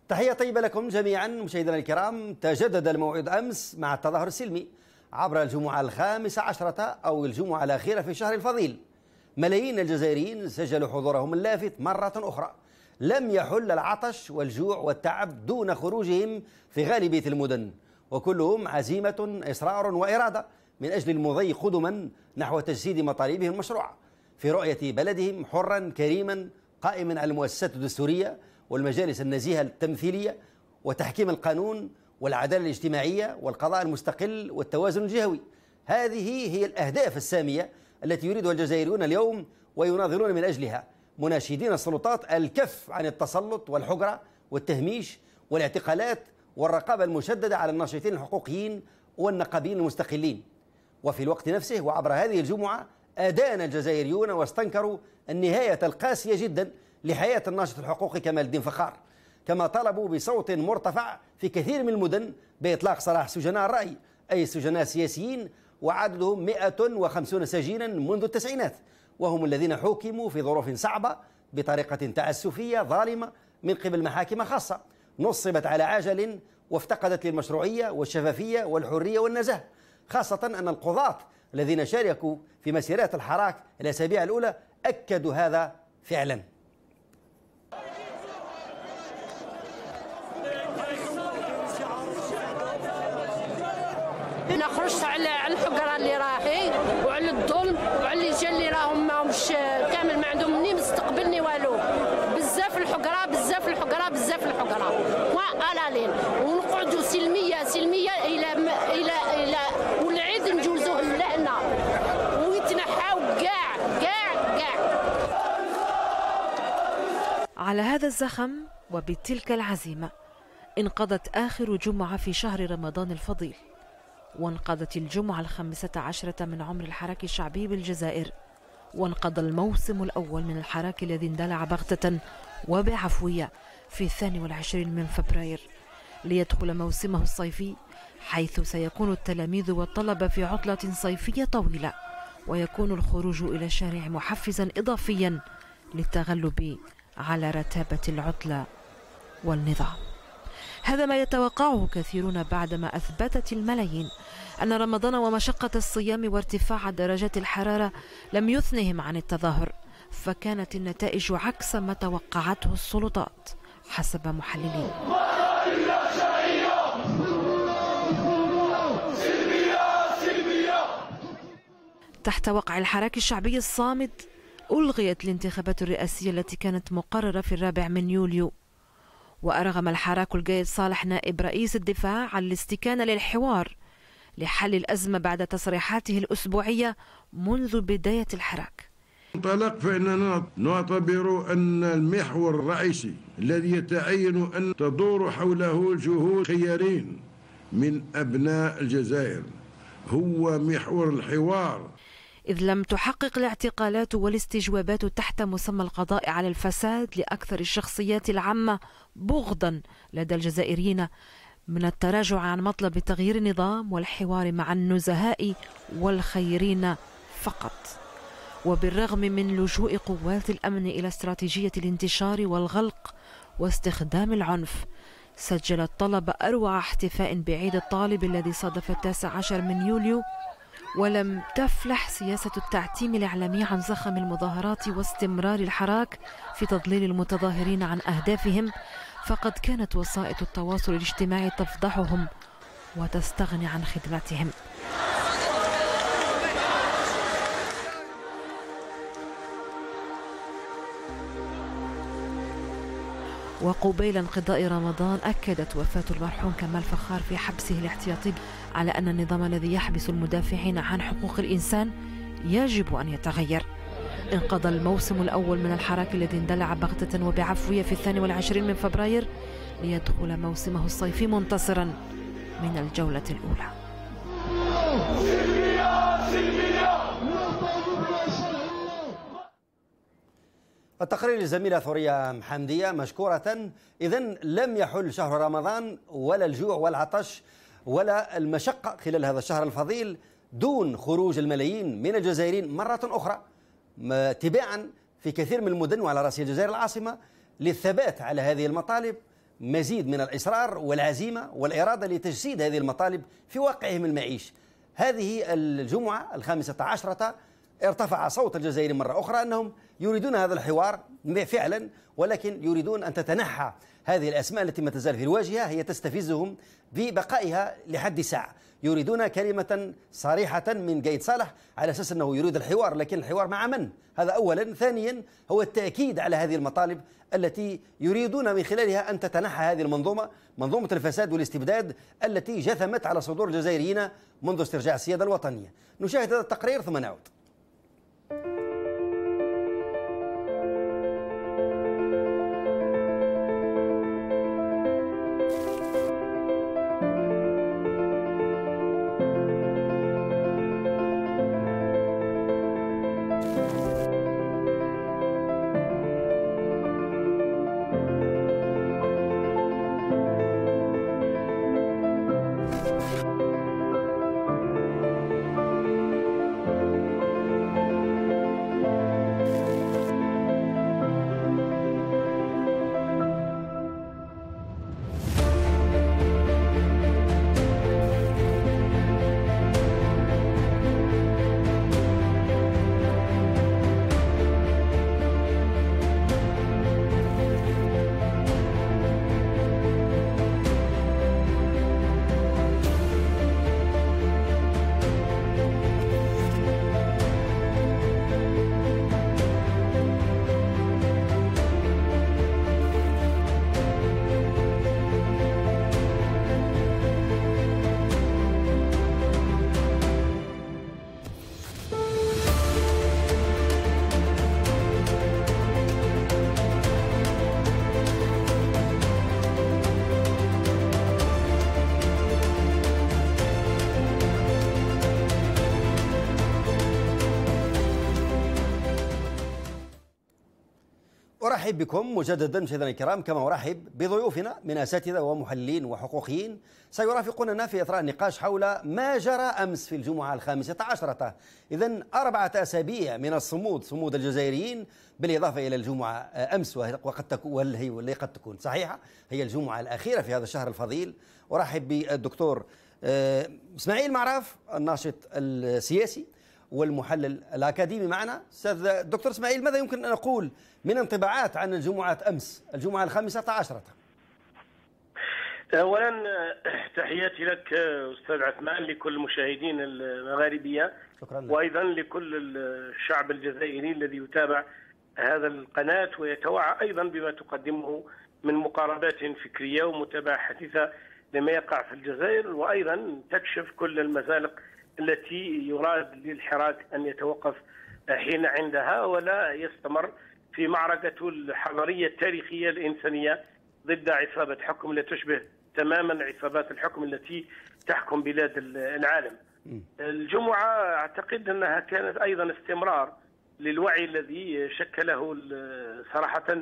تحية طيبة لكم جميعا مشاهدينا الكرام. تجدد الموعد أمس مع التظاهر السلمي عبر الجمعة 15 أو الجمعة الأخيرة في الشهر الفضيل. ملايين الجزائريين سجلوا حضورهم اللافت مرة أخرى. لم يحل العطش والجوع والتعب دون خروجهم في غالبية المدن، وكلهم عزيمة إصرار وإرادة من أجل المضي قدما نحو تجسيد مطالبهم المشروعة في رؤية بلدهم حرا كريما قائما على المؤسسات الدستورية والمجالس النزيهة التمثيلية وتحكيم القانون والعدالة الاجتماعية والقضاء المستقل والتوازن الجهوي. هذه هي الأهداف السامية التي يريدها الجزائريون اليوم ويناضلون من أجلها، مناشدين السلطات الكف عن التسلط والحجرة والتهميش والاعتقالات والرقابة المشددة على الناشطين الحقوقيين والنقابيين المستقلين. وفي الوقت نفسه وعبر هذه الجمعة أدان الجزائريون واستنكروا النهاية القاسية جدا لحياة الناشط الحقوقي كمال الدين فخار، كما طلبوا بصوت مرتفع في كثير من المدن بإطلاق سراح سجناء الرأي، أي السجناء السياسيين، وعددهم 150 سجينا منذ التسعينات، وهم الذين حوكموا في ظروف صعبة بطريقة تعسفية ظالمة من قبل محاكم خاصة نصبت على عجل وافتقدت للمشروعية والشفافية والحرية والنزاهة، خاصة أن القضاة الذين شاركوا في مسيرات الحراك الأسابيع الأولى أكدوا هذا فعلا. انا خرجت على الحقره اللي راهي وعلى الظلم وعلى الرجال اللي راهم ماهمش كامل ما عندهم ني مستقبلني والو. بزاف الحقره بزاف الحقره بزاف الحقره والالين ونقعدوا سلميه سلميه الى والعيد نجوزوه لهنا ويتنحاو كاع. على هذا الزخم وبتلك العزيمه انقضت آخر جمعة في شهر رمضان الفضيل، وانقضت الجمعة 15 من عمر الحراك الشعبي بالجزائر، وانقضى الموسم الأول من الحراك الذي اندلع بغتة وبعفوية في 22 من فبراير ليدخل موسمه الصيفي، حيث سيكون التلاميذ والطلبة في عطلة صيفية طويلة، ويكون الخروج إلى الشارع محفزا إضافيا للتغلب على رتابة العطلة والنظام. هذا ما يتوقعه كثيرون بعدما أثبتت الملايين أن رمضان ومشقة الصيام وارتفاع درجات الحرارة لم يثنهم عن التظاهر، فكانت النتائج عكس ما توقعته السلطات حسب محللين. تحت وقع الحراك الشعبي الصامد ألغيت الانتخابات الرئاسية التي كانت مقررة في 4 من يوليو، وأرغم الحراك القايد صالح نائب رئيس الدفاع على الاستكانة للحوار لحل الأزمة بعد تصريحاته الأسبوعية منذ بداية الحراك. انطلق فإننا نعتبر أن المحور الرئيسي الذي يتعين أن تدور حوله جهود خيارين من أبناء الجزائر هو محور الحوار، إذ لم تحقق الاعتقالات والاستجوابات تحت مسمى القضاء على الفساد لأكثر الشخصيات العامة بغضا لدى الجزائريين من التراجع عن مطلب تغيير النظام والحوار مع النزهاء والخيرين فقط. وبالرغم من لجوء قوات الأمن إلى استراتيجية الانتشار والغلق واستخدام العنف، سجل الطلبة أروع احتفاء بعيد الطالب الذي صادف 19 من يوليو، ولم تفلح سياسة التعتيم الإعلامي عن زخم المظاهرات واستمرار الحراك في تضليل المتظاهرين عن أهدافهم، فقد كانت وسائط التواصل الاجتماعي تفضحهم وتستغني عن خدمتهم. وقبيل انقضاء رمضان أكدت وفاة المرحوم كمال فخار في حبسه الاحتياطي على أن النظام الذي يحبس المدافعين عن حقوق الإنسان يجب أن يتغير. انقضى الموسم الأول من الحراك الذي اندلع بغتة وبعفوية في 22 من فبراير ليدخل موسمه الصيفي منتصرا من الجولة الأولى. التقرير للزميلة ثورية محمدية مشكورة. إذن لم يحل شهر رمضان ولا الجوع والعطش ولا المشقة خلال هذا الشهر الفضيل دون خروج الملايين من الجزائريين مرة أخرى تباعا في كثير من المدن وعلى رأس الجزائر العاصمة للثبات على هذه المطالب مزيد من الإصرار والعزيمة والإرادة لتجسيد هذه المطالب في واقعهم المعيش. هذه الجمعة 15 ارتفع صوت الجزائريين مرة أخرى أنهم يريدون هذا الحوار فعلا، ولكن يريدون أن تتنحى هذه الأسماء التي ما تزال في الواجهة، هي تستفزهم ببقائها لحد ساعة. يريدون كلمة صريحة من قايد صالح على أساس أنه يريد الحوار، لكن الحوار مع من؟ هذا أولا. ثانيا هو التأكيد على هذه المطالب التي يريدون من خلالها أن تتنحى هذه منظومة الفساد والاستبداد التي جثمت على صدور الجزائريين منذ استرجاع السيادة الوطنية. نشاهد هذا التقرير ثم نعود. أرحب بكم مجددا مشاهدينا الكرام، كما أرحب بضيوفنا من أساتذة ومحللين وحقوقيين سيرافقوننا في إطار النقاش حول ما جرى أمس في الجمعة 15. إذن 4 أسابيع من صمود الجزائريين، بالإضافة إلى الجمعة أمس، وقد تكون واللي قد تكون صحيحة هي الجمعة الأخيرة في هذا الشهر الفضيل. أرحب بالدكتور إسماعيل معراف، الناشط السياسي والمحلل الأكاديمي معنا. أستاذ الدكتور إسماعيل، ماذا يمكن أن نقول من انطباعات عن الجمعة أمس، الجمعة 15؟ أولا تحياتي لك أستاذ عثمان، لكل المشاهدين المغاربية، شكرا لك. وأيضا لكل الشعب الجزائري الذي يتابع هذا القناة ويتوعى أيضا بما تقدمه من مقاربات فكرية ومتابعة حديثة لما يقع في الجزائر، وأيضا تكشف كل المزالق التي يراد للحراك أن يتوقف حين عندها ولا يستمر في معركته الحضارية التاريخية الإنسانية ضد عصابة حكم لا تشبه تماما عصابات الحكم التي تحكم بلاد العالم. الجمعة أعتقد أنها كانت أيضا استمرار للوعي الذي شكله صراحة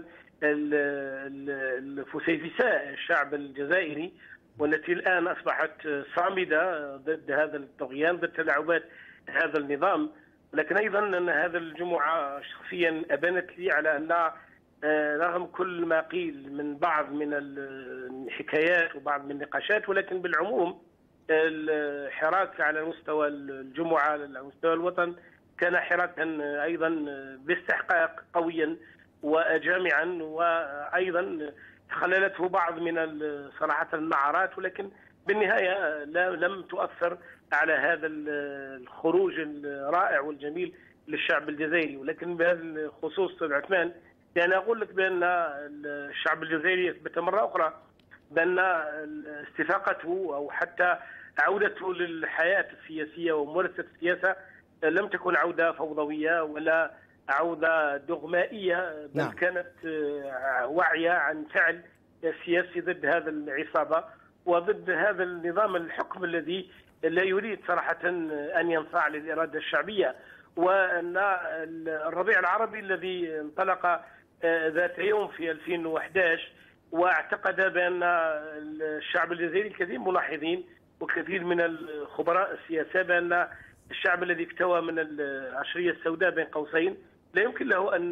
الفسيفساء الشعب الجزائري، والتي الآن أصبحت صامدة ضد هذا الطغيان، ضد تلاعبات هذا النظام. لكن أيضا أن هذا الجمعة شخصيا أبانت لي على أن رغم كل ما قيل من بعض من الحكايات وبعض من النقاشات، ولكن بالعموم الحراك على مستوى الجمعة على مستوى الوطن كان حراكا أيضا باستحقاق قويا وجامعا، وأيضا خللته بعض من صراحة النعرات، ولكن بالنهاية لم تؤثر على هذا الخروج الرائع والجميل للشعب الجزائري. ولكن بهذا الخصوص أستاذ عثمان، يعني أقول لك بأن الشعب الجزائري يثبت مرة أخرى بأن استفاقته أو حتى عودته للحياة السياسية وممارسة السياسة لم تكن عودة فوضوية ولا عودة دغمائية، بل كانت واعية عن فعل سياسي ضد هذا العصابة وضد هذا النظام الحكم الذي لا يريد صراحة أن ينصاع للإرادة الشعبية. وأن الربيع العربي الذي انطلق ذات يوم في 2011 واعتقد بأن الشعب الجزائري، كثير ملاحظين وكثير من الخبراء السياسة، بأن الشعب الذي اكتوى من العشرية السوداء بين قوسين لا يمكن له أن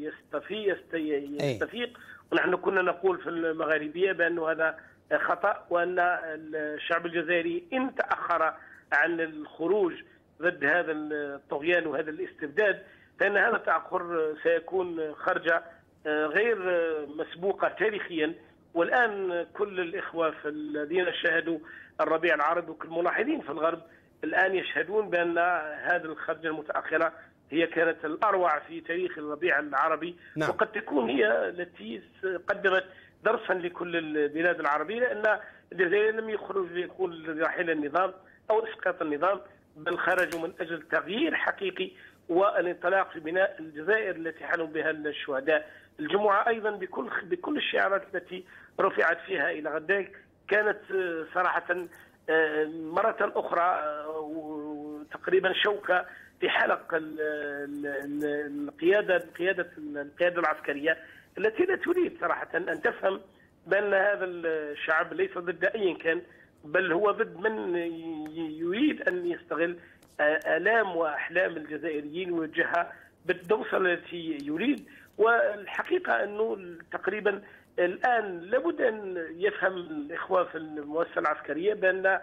يستفيق. ونحن كنا نقول في المغاربية بأن هذا خطأ، وأن الشعب الجزائري إن تأخر عن الخروج ضد هذا الطغيان وهذا الاستبداد فإن هذا التأخر سيكون خرجة غير مسبوقة تاريخيا. والآن كل الإخوة الذين شاهدوا الربيع العربي وكل الملاحظين في الغرب الآن يشهدون بأن هذه الخرجة المتأخرة هي كانت الأروع في تاريخ الربيع العربي. نعم. وقد تكون هي التي قدمت درسا لكل البلاد العربية، لأن الجزائر لم يخرج ليقول رحيل النظام أو إسقاط النظام، بل خرجوا من أجل تغيير حقيقي والانطلاق في بناء الجزائر التي حلم بها الشهداء. الجمعة أيضا بكل الشعارات التي رفعت فيها إلى غداك كانت صراحة مرة أخرى تقريبا شوكة في حلق القيادة العسكرية التي لا تريد صراحة أن تفهم بأن هذا الشعب ليس ضد أي كان، بل هو ضد من يريد أن يستغل آلام وأحلام الجزائريين ويوجهها بالدوسة التي يريد. والحقيقة أنه تقريبا الآن لابد أن يفهم الإخوة في المؤسسة العسكرية بأن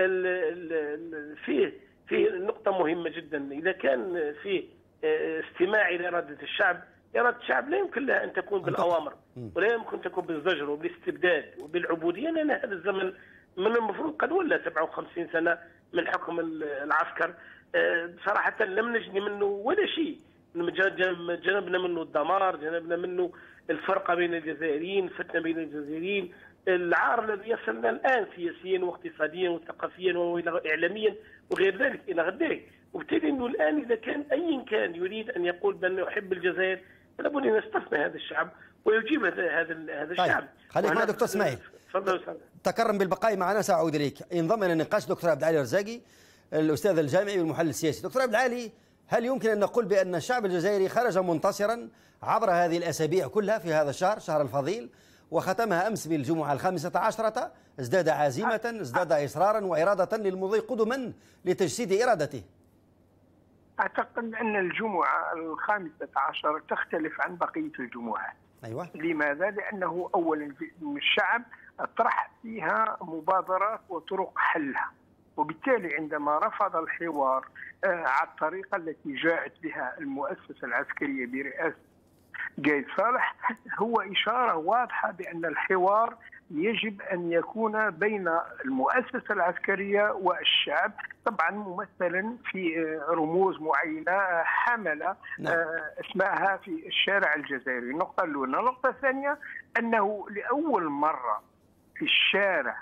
فيه نقطة مهمة جدا. إذا كان فيه استماع إلى إرادة الشعب، إرادة الشعب لا يمكن لها أن تكون بالأوامر ولا يمكن تكون بالزجر وبالاستبداد وبالعبودية، لأن هذا الزمن من المفروض قد ولى 57 سنة من حكم العسكر. صراحة لم نجني منه ولا شيء، جنبنا منه الدمار، جنبنا منه الفرقة بين الجزائريين، الفتنة بين الجزائريين، العار الذي يصلنا الآن سياسيا واقتصاديا وثقافيا وإعلاميا وغير ذلك إلى غير. وبالتالي أنه الآن إذا كان أي كان يريد أن يقول بأنه يحب الجزائر لابد أن يستثني هذا الشعب ويجيب هذا الشعب. طيب. خليك مع دكتور اسماعيل. تفضل. تكرم بالبقاء معنا، سأعود إليك. انضم إلى النقاش دكتور عبد العالي الرزاقي الأستاذ الجامعي والمحلل السياسي. دكتور عبد العالي، هل يمكن أن نقول بأن الشعب الجزائري خرج منتصرا عبر هذه الأسابيع كلها في هذا الشهر، شهر الفضيل، وختمها أمس بالجمعة 15، ازداد عزيمة، ازداد إصرارا وإرادة للمضي قدما لتجسيد إرادته؟ أعتقد أن الجمعة 15 تختلف عن بقية الجمعات. أيوة. لماذا؟ لأنه أولا الشعب طرح فيها مبادرات وطرق حلها، وبالتالي عندما رفض الحوار على الطريقة التي جاءت بها المؤسسة العسكرية برئاسة قايد صالح، هو إشارة واضحة بأن الحوار يجب أن يكون بين المؤسسة العسكرية والشعب، طبعا ممثلا في رموز معينة حمل اسمها في الشارع الجزائري. النقطة الأولى. النقطة الثانية أنه لأول مرة في الشارع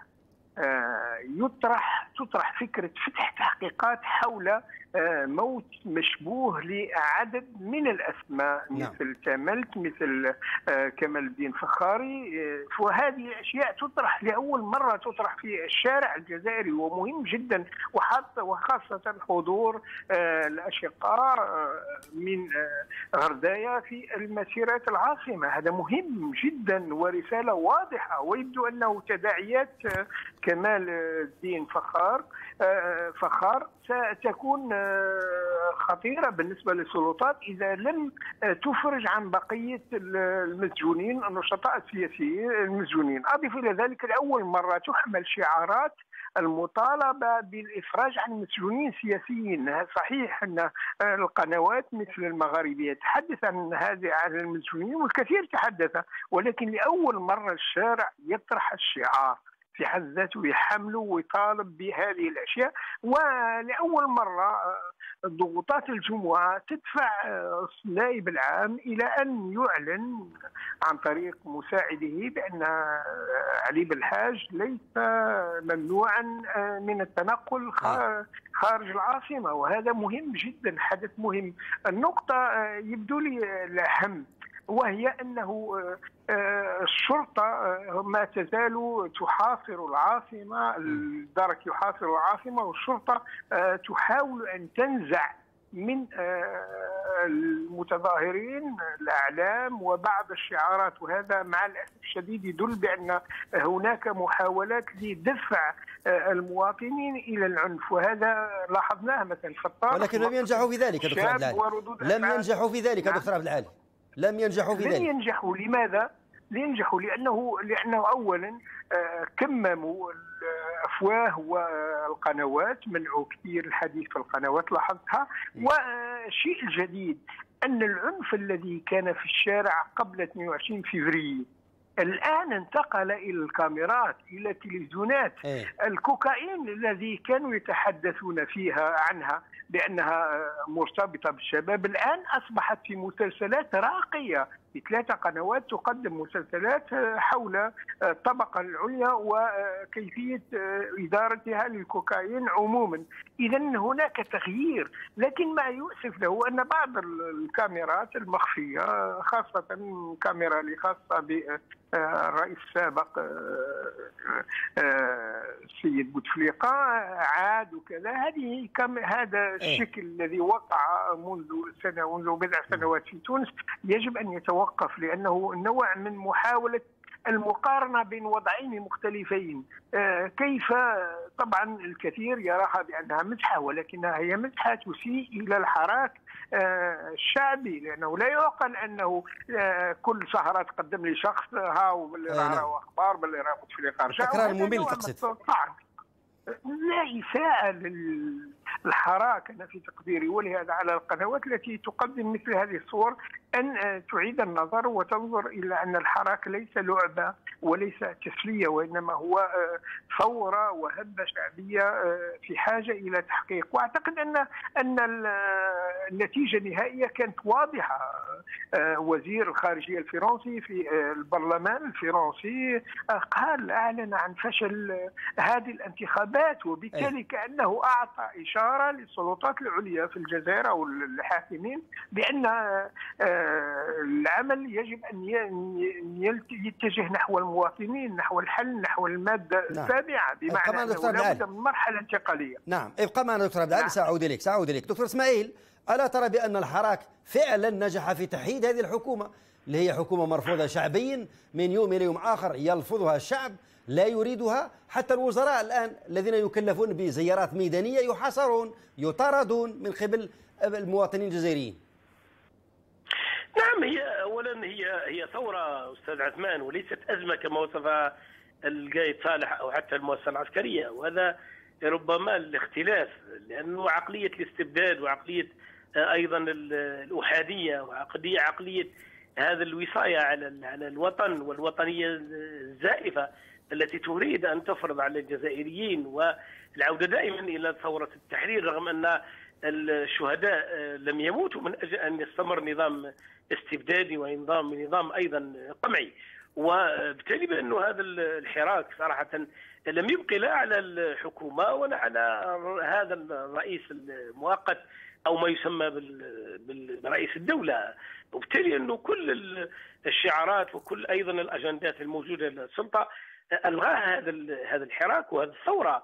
تطرح فكرة فتح تحقيقات حول موت مشبوه لعدد من الأسماء مثل تاملت، مثل كمال الدين فخاري، وهذه الأشياء تطرح لأول مرة تطرح في الشارع الجزائري، ومهم جدا، وخاصة حضور الأشقاء من غردايا في المسيرات العاصمة. هذا مهم جدا ورسالة واضحة، ويبدو أنه تداعيات كمال الدين فخار ستكون خطيرة بالنسبة للسلطات إذا لم تفرج عن بقية المسجونين، النشطاء السياسيين المسجونين. أضف إلى ذلك لأول مرة تحمل شعارات المطالبة بالإفراج عن مسجونين سياسيين. صحيح أن القنوات مثل المغاربية تحدث عن المسجونين والكثير تحدث، ولكن لأول مرة الشارع يطرح الشعار في حد ذاته يحمله ويطالب بهذه الأشياء. ولأول مرة ضغوطات الجمعة تدفع النائب العام إلى أن يعلن عن طريق مساعده بأن علي بالحاج ليس ممنوعا من التنقل خارج العاصمة، وهذا مهم جدا، حدث مهم. النقطة يبدو لي الأهم وهي أنه الشرطة ما تزال تحاصر العاصمة، الدرك يحاصر العاصمة، والشرطة تحاول أن تنزع من المتظاهرين الأعلام وبعض الشعارات، وهذا مع الأسف الشديد يدل بأن هناك محاولات لدفع المواطنين إلى العنف، وهذا لاحظناه مثلا في الطرف. ولكن لم ينجحوا في ذلك يا دكتور عبد العالي. لم ينجحوا في ذلك يا دكتور عبد العالي. لم ينجحوا في ذلك. لن ينجحوا. لماذا؟ لينجحوا لأنه أولا كمموا الأفواه والقنوات، منعوا كثير الحديث في القنوات لاحظتها. والشيء الجديد أن العنف الذي كان في الشارع قبل 22 فبراير الآن انتقل إلى الكاميرات، إلى التلفزيونات. الكوكايين الذي كانوا يتحدثون فيها عنها بأنها مرتبطة بالشباب الآن أصبحت في مسلسلات راقية، في 3 قنوات تقدم مسلسلات حول الطبقة العليا وكيفية إدارتها للكوكايين عموما. إذا هناك تغيير، لكن ما يؤسف له أن بعض الكاميرات المخفية، خاصة الكاميرا اللي خاصة بالرئيس السابق السيد بوتفليقة عاد وكذا، هذا الشكل الذي وقع منذ بضع سنوات في تونس يجب أن يتوقف، لأنه نوع من محاولة المقارنة بين وضعين مختلفين. كيف طبعا الكثير يراها بأنها مزحة، ولكنها هي مزحة تسيء إلى الحراك الشعبي، لأنه لا يعقل أنه كل سهرة تقدم لي شخص هاو باللي راه أخبار باللي راه بوتفليقة رجع. تكرار ممل تقصد؟ لا إساءة للحراك أنا في تقديري، ولهذا على القنوات التي تقدم مثل هذه الصور أن تعيد النظر وتنظر إلى أن الحراك ليس لعبة وليس تسلية، وإنما هو ثورة وهبة شعبية في حاجة إلى تحقيق. وأعتقد أن النتيجة النهائية كانت واضحة. وزير الخارجية الفرنسي في البرلمان الفرنسي أعلن عن فشل هذه الانتخابات، وبالتالي كأنه أعطى إشارة للسلطات العليا في الجزائر أو الحاكمين بأن العمل يجب أن يتجه نحو المواطنين، نحو الحل، نحو المادة السابعة، بمعنى أنه لابد من مرحلة انتقالية. نعم، ابقى معنا دكتور عبد العالي. سأعود إليك دكتور إسماعيل. ألا ترى بأن الحراك فعلا نجح في تحييد هذه الحكومة اللي هي حكومة مرفوضة شعبيا، من يوم إلى يوم آخر يلفظها الشعب، لا يريدها؟ حتى الوزراء الآن الذين يكلفون بزيارات ميدانية يحاصرون، يطاردون من قبل المواطنين الجزائريين. نعم، هي أولا هي ثورة أستاذ عثمان، وليست أزمة كما وصفها القايد صالح أو حتى المؤسسة العسكرية، وهذا ربما الاختلاف، لأنه عقلية الاستبداد وعقلية أيضا الأحادية وعقلية هذا الوصاية على الوطن والوطنية الزائفة التي تريد أن تفرض على الجزائريين والعودة دائما إلى ثورة التحرير، رغم أن الشهداء لم يموتوا من أجل أن يستمر نظام استبدادي ونظام أيضا قمعي. وبالتالي بأنه هذا الحراك صراحة لم يبقي لا على الحكومة ولا على هذا الرئيس المؤقت أو ما يسمى برئيس الدولة، وبالتالي أنه كل الشعارات وكل أيضا الأجندات الموجودة للسلطة ألغاها هذا الحراك وهذه الثورة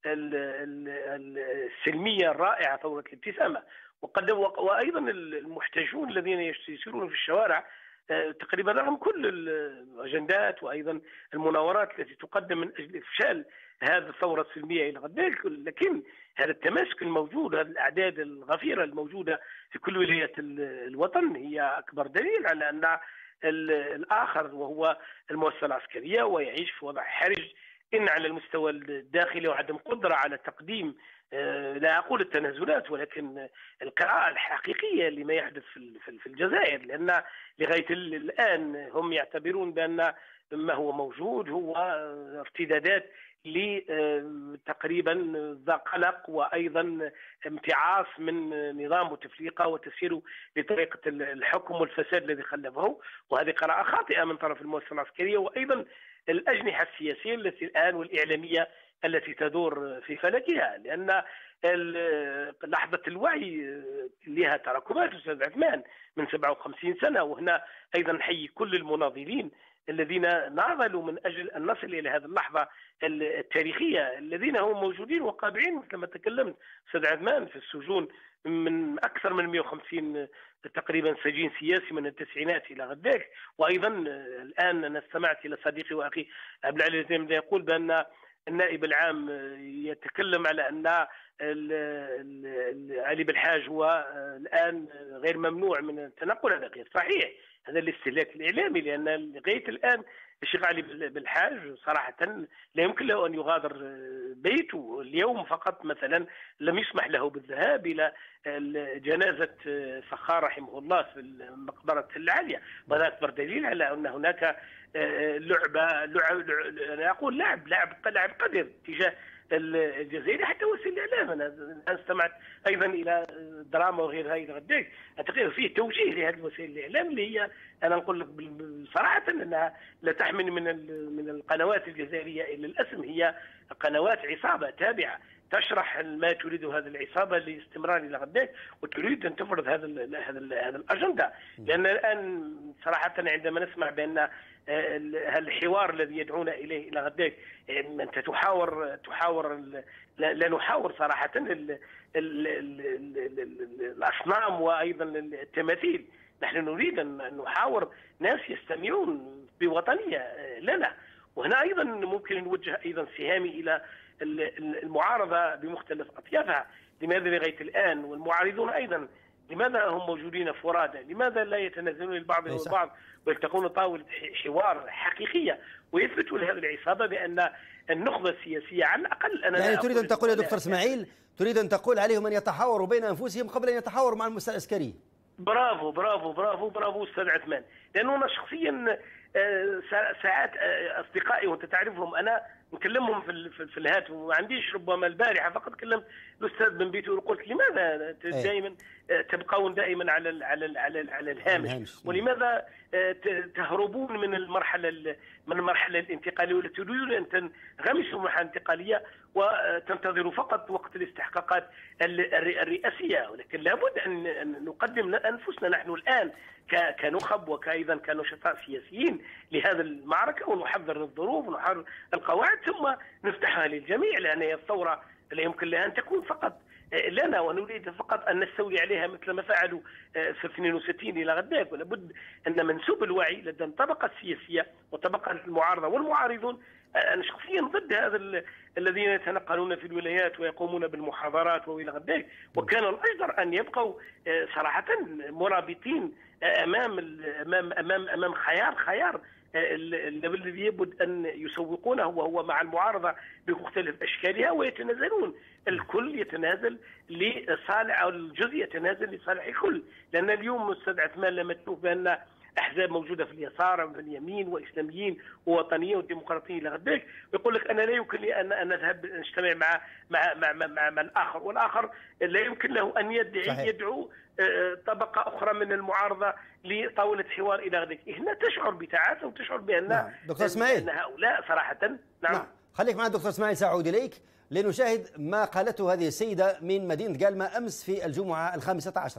السلمية الرائعة، ثورة الابتسامة. وأيضا المحتجون الذين يسيرون في الشوارع تقريبا رغم كل الأجندات وأيضا المناورات التي تقدم من أجل إفشال هذه الثورة السلمية إلى غد، لكن هذا التماسك الموجود، هذه الأعداد الغفيرة الموجودة في كل ولايات الوطن هي أكبر دليل على أن الآخر وهو المؤسسة العسكرية ويعيش في وضع حرج، إن على المستوى الداخلي وعدم قدرة على تقديم لا أقول التنازلات ولكن القراءة الحقيقية لما يحدث في الجزائر، لأن لغاية الآن هم يعتبرون بأن ما هو موجود هو ارتدادات لتقريبا ذا قلق وأيضا امتعاص من نظام بوتفليقة وتسييره لطريقة الحكم والفساد الذي خلفه، وهذه قراءة خاطئة من طرف المؤسسة العسكرية وأيضا الأجنحة السياسية التي الآن والإعلامية التي تدور في فلكها، لأن لحظة الوعي لها تراكمات أستاذ عثمان من 57 سنة. وهنا أيضا نحيي كل المناضلين الذين ناضلوا من أجل أن نصل إلى هذه اللحظة التاريخية، الذين هم موجودين وقابعين مثل ما تكلمت أستاذ عثمان في السجون من أكثر من 150 تقريبا سجين سياسي من التسعينات إلى غداك. وأيضا الآن أنا استمعت إلى صديقي وأخي عبد العزيز يقول بأن النائب العام يتكلم على أن علي بالحاج هو الآن غير ممنوع من التنقل. هذا غير صحيح، هذا الاستهلاك الإعلامي، لأن لغاية الآن الشيخ علي بالحاج صراحة لا يمكن له أن يغادر بيته. اليوم فقط مثلا لم يسمح له بالذهاب إلى جنازة فخار رحمه الله في مقبرة العالية، وهذا أكبر دليل على أن هناك لعبة أنا أقول لعب قدر تجاه الجزائري حتى وسائل الإعلام. أنا استمعت أيضا إلى دراما وغيرها إلى غداك، أعتقد فيه توجيه لهذه وسائل الإعلام اللي هي أنا نقول لك بصراحة أنها لا تحمل من القنوات الجزائرية إلا الاسم، هي قنوات عصابة تابعة تشرح ما تريده هذه العصابة لاستمرار إلى غداك، وتريد أن تفرض هذا الأجندة. لأن الآن صراحة عندما نسمع بأن الحوار الذي يدعون إليه إلى غداك أنت تحاور لا نحاور صراحة الأصنام وأيضا التماثيل، نحن نريد أن نحاور ناس يستمعون بوطنية لنا. وهنا أيضا ممكن نوجه أيضا سهامي إلى المعارضة بمختلف أطيافها. لماذا لغاية الآن والمعارضون أيضا لماذا هم موجودين فرادى؟ لماذا لا يتنازلون البعض البعض ويلتقون طاولة حوار حقيقية ويثبتوا لهذه العصابة بأن النخبة السياسية على الأقل يعني تريد أن تقول يا دكتور إسماعيل، تريد أن تقول عليهم أن يتحاوروا بين أنفسهم قبل أن يتحاوروا مع المستوى العسكري؟ برافو برافو برافو برافو أستاذ عثمان، لأنه أنا شخصيا ساعات أصدقائي وأنت تعرفهم أنا نكلمهم في الهاتف، وما عنديش ربما البارحة فقط كلمت الأستاذ بن بيتو وقلت لماذا دائما تبقون دائما على الهامش، ولماذا تهربون من المرحلة الانتقالية ولا تريدون أن تنغمسوا المرحلة الانتقالية وتنتظروا فقط وقت الاستحقاقات الرئاسية. ولكن لابد أن نقدم أنفسنا نحن الآن كنخب وكأيضا كنشطاء سياسيين لهذا المعركة، ونحضر الظروف ونحضر القواعد ثم نفتحها للجميع، لأن هي الثورة لا يمكن لها أن تكون فقط لنا ونريد فقط أن نستولي عليها مثل ما فعلوا في 62 إلى غداك. ولابد أن منسوب الوعي لدى الطبقة السياسية وطبقة المعارضة والمعارضون. أنا شخصيا ضد هذا الذين يتنقلون في الولايات ويقومون بالمحاضرات وإلى غداك، وكان الأجدر أن يبقوا صراحة مرابطين أمام خيار الذي يبد أن يسوقونه وهو مع المعارضة بمختلف أشكالها، ويتنازلون الكل يتنازل لصالح أو الجزء يتنازل لصالح الكل. لأن اليوم أستاذ عثمان لما تشوف بأن أحزاب موجودة في اليسار وفي اليمين وإسلاميين ووطنيين وديمقراطيين إلى غداك، ويقول لك أنا لا يمكن لي أن أذهب نجتمع مع الآخر، والآخر لا يمكن له أن يدعو طبقة أخرى من المعارضة لطاولة حوار إلى غداك. هنا تشعر بتعاسة وتشعر بأن دكتور إسماعيل أن هؤلاء صراحة نعم. خليك معنا دكتور إسماعيل، سأعود إليك لنشاهد ما قالته هذه السيدة من مدينة قالمة أمس في الجمعة 15.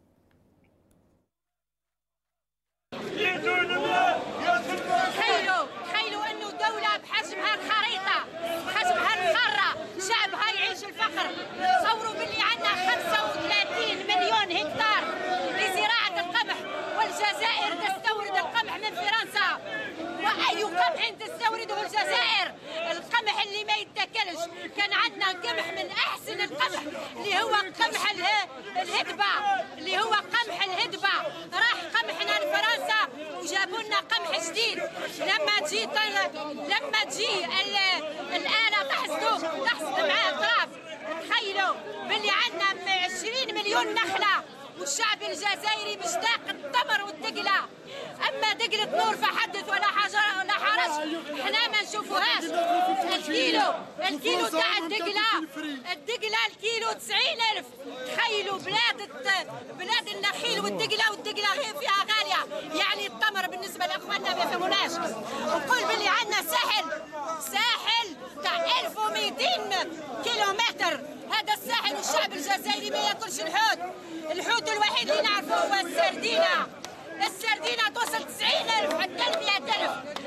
تخيلوا انه دوله بحجمها الخريطه بحجمها القاره شعبها يعيش الفقر. تصوروا باللي عندنا 35 مليون هكتار لزراعه القمح، والجزائر تستورد القمح من فرنسا. واي قمح تستورده الجزائر؟ القمح اللي ما يتاكلش. كان عندنا قمح من احسن القمح اللي هو قمح الهدبه، اللي هو قمح الهدبه. راح قمحنا لفرنسا وجابوا لنا قمح جديد. لما تجي الآلة تحصد معاه طراف. تخيلوا باللي عندنا 20 مليون نخلة والشعب الجزائري مشتاق التمر والدقلة. أما دقلة نور فحدث ولا حرج احنا ما نشوفوهاش. الكيلو تاع الدقلة الكيلو 90,000. تخيلوا بلاد النخيل والدقلة غير فيها غالية. يعني التمر بالنسبة لأخواننا ما يفهموناش. ونقول باللي عندنا ساحل تاع 1200 كيلومتر. هذا الساحل والشعب الجزائري ما ياكلش الحوت الوحيد اللي نعرفه هو السردينة توصل 90,000 حتى 100,000.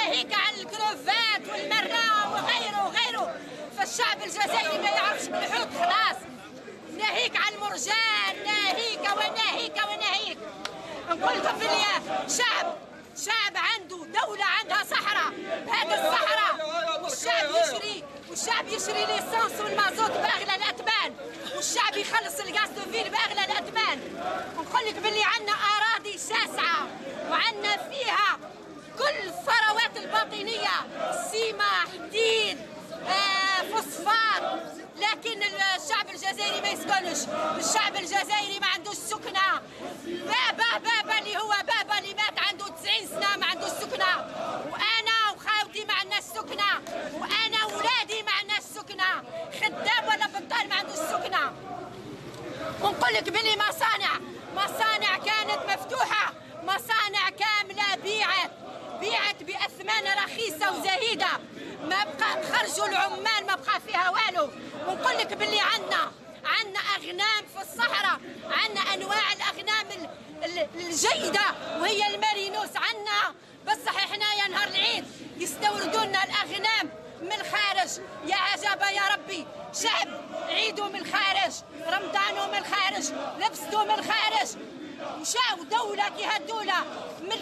ناهيك عن الكروفات والمرة وغيره وغيره. فالشعب الجزائري ما يعرفش بالحوت خلاص. ناهيك عن المرجان، ناهيك وناهيك وناهيك. نقول لكم بالله شعب عنده دولة عندها صحراء، هذا الصحراء والشعب يشري ليسانس والمازوت بأغلى الأثمان، والشعب يخلص الغاز دوفيل بأغلى الأثمان. نقول لك باللي عندنا أراضي شاسعة وعندنا فيها كل الثروات الباطنية، سيما، حديد، فوسفات، لكن الشعب الجزائري ما يسكنش. الشعب الجزائري ما عندوش سكنة. بابا اللي هو بابا اللي مات عنده 90 سنة ما عندوش سكنة، وأنا وخاوتي ما عندناش سكنة، وأنا وولادي ما عندناش سكنة، خدام ولا بطال ما عندوش سكنة. ونقول لك بلي مصانع كانت مفتوحة، مصانع كاملة بيعت بأثمان رخيصة وزهيدة، ما بقى خرجوا العمال، ما بقى فيها والو. ونقول لك باللي عندنا أغنام في الصحراء، عندنا أنواع الأغنام الجيدة وهي المارينوس عندنا، بصح حنايا نهار العيد يستوردوا لنا الأغنام من الخارج. يا عجبا يا ربي، شعب عيدوا من الخارج، رمضانوا من الخارج، لبسوا من الخارج، وشاو دولة كي هالدولة من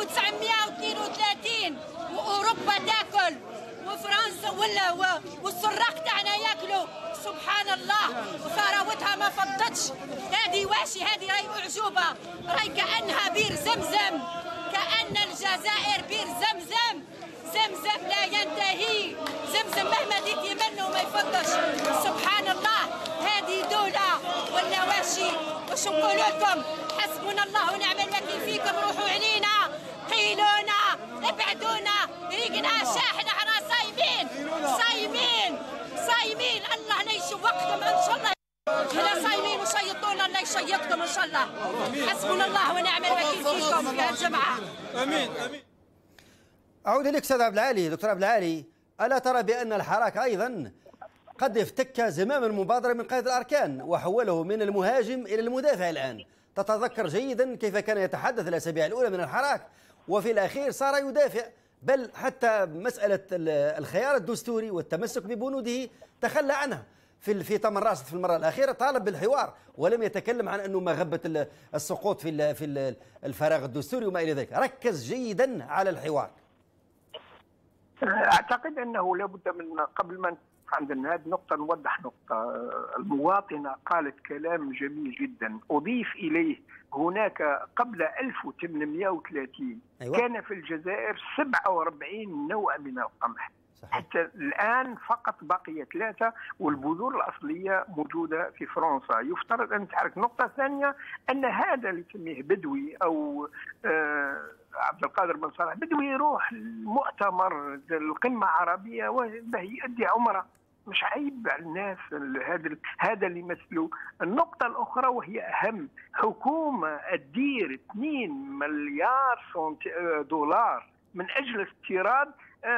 1932 وأوروبا تاكل وفرنسا والسراق تاعنا ياكلوا، سبحان الله، وثروتها ما فضتش. هذه واشي، هذه راي أعجوبة، راي كأنها بير زمزم، كأن الجزائر بير زمزم. زمزم لا ينتهي، زمزم مهما ديتي منه ما يفضش. سبحان الله، هذه دولة ولا واشي. واش نقول لكم؟ حسبنا الله ونعم الوكيل فيكم. روحوا علينا، قيلونا، ابعدونا، ريقنا شاحن، احنا صايمين. الله لا يشوقكم ان شاء الله. لا صايمين وشيطونا، الله يشيطكم ان شاء الله. حسبنا الله ونعم الوكيل فيكم في هالجمعة. امين. أعود إليك أستاذ عبد العالي. دكتور عبد العالي، ألا ترى بأن الحراك أيضا قد افتك زمام المبادرة من قائد الأركان وحوله من المهاجم إلى المدافع الآن؟ تتذكر جيدا كيف كان يتحدث الأسابيع الأولى من الحراك، وفي الأخير صار يدافع، بل حتى مسألة الخيار الدستوري والتمسك ببنوده تخلى عنها. في تمر راست في المرة الأخيرة طالب بالحوار ولم يتكلم عن أنه مغبة السقوط في الفراغ الدستوري وما إلى ذلك. ركز جيدا على الحوار. أعتقد أنه لابد من، قبل ما عندنا هذه النقطة نوضح نقطة. المواطنة قالت كلام جميل جدا أضيف إليه. هناك قبل 1830 أيوة. كان في الجزائر 47 نوع من القمح. صحيح. حتى الآن فقط بقي 3، والبذور الأصلية موجودة في فرنسا. يفترض أن نتحرك. نقطة ثانية، أن هذا اللي يسميه بدوي أو عبد القادر بن صالح بدوي يروح المؤتمر القمة العربية وبه يؤدي عمره، مش عيب على الناس هذا اللي يمثلوا. النقطة الأخرى وهي أهم، حكومة تدير 2 مليار دولار من أجل استيراد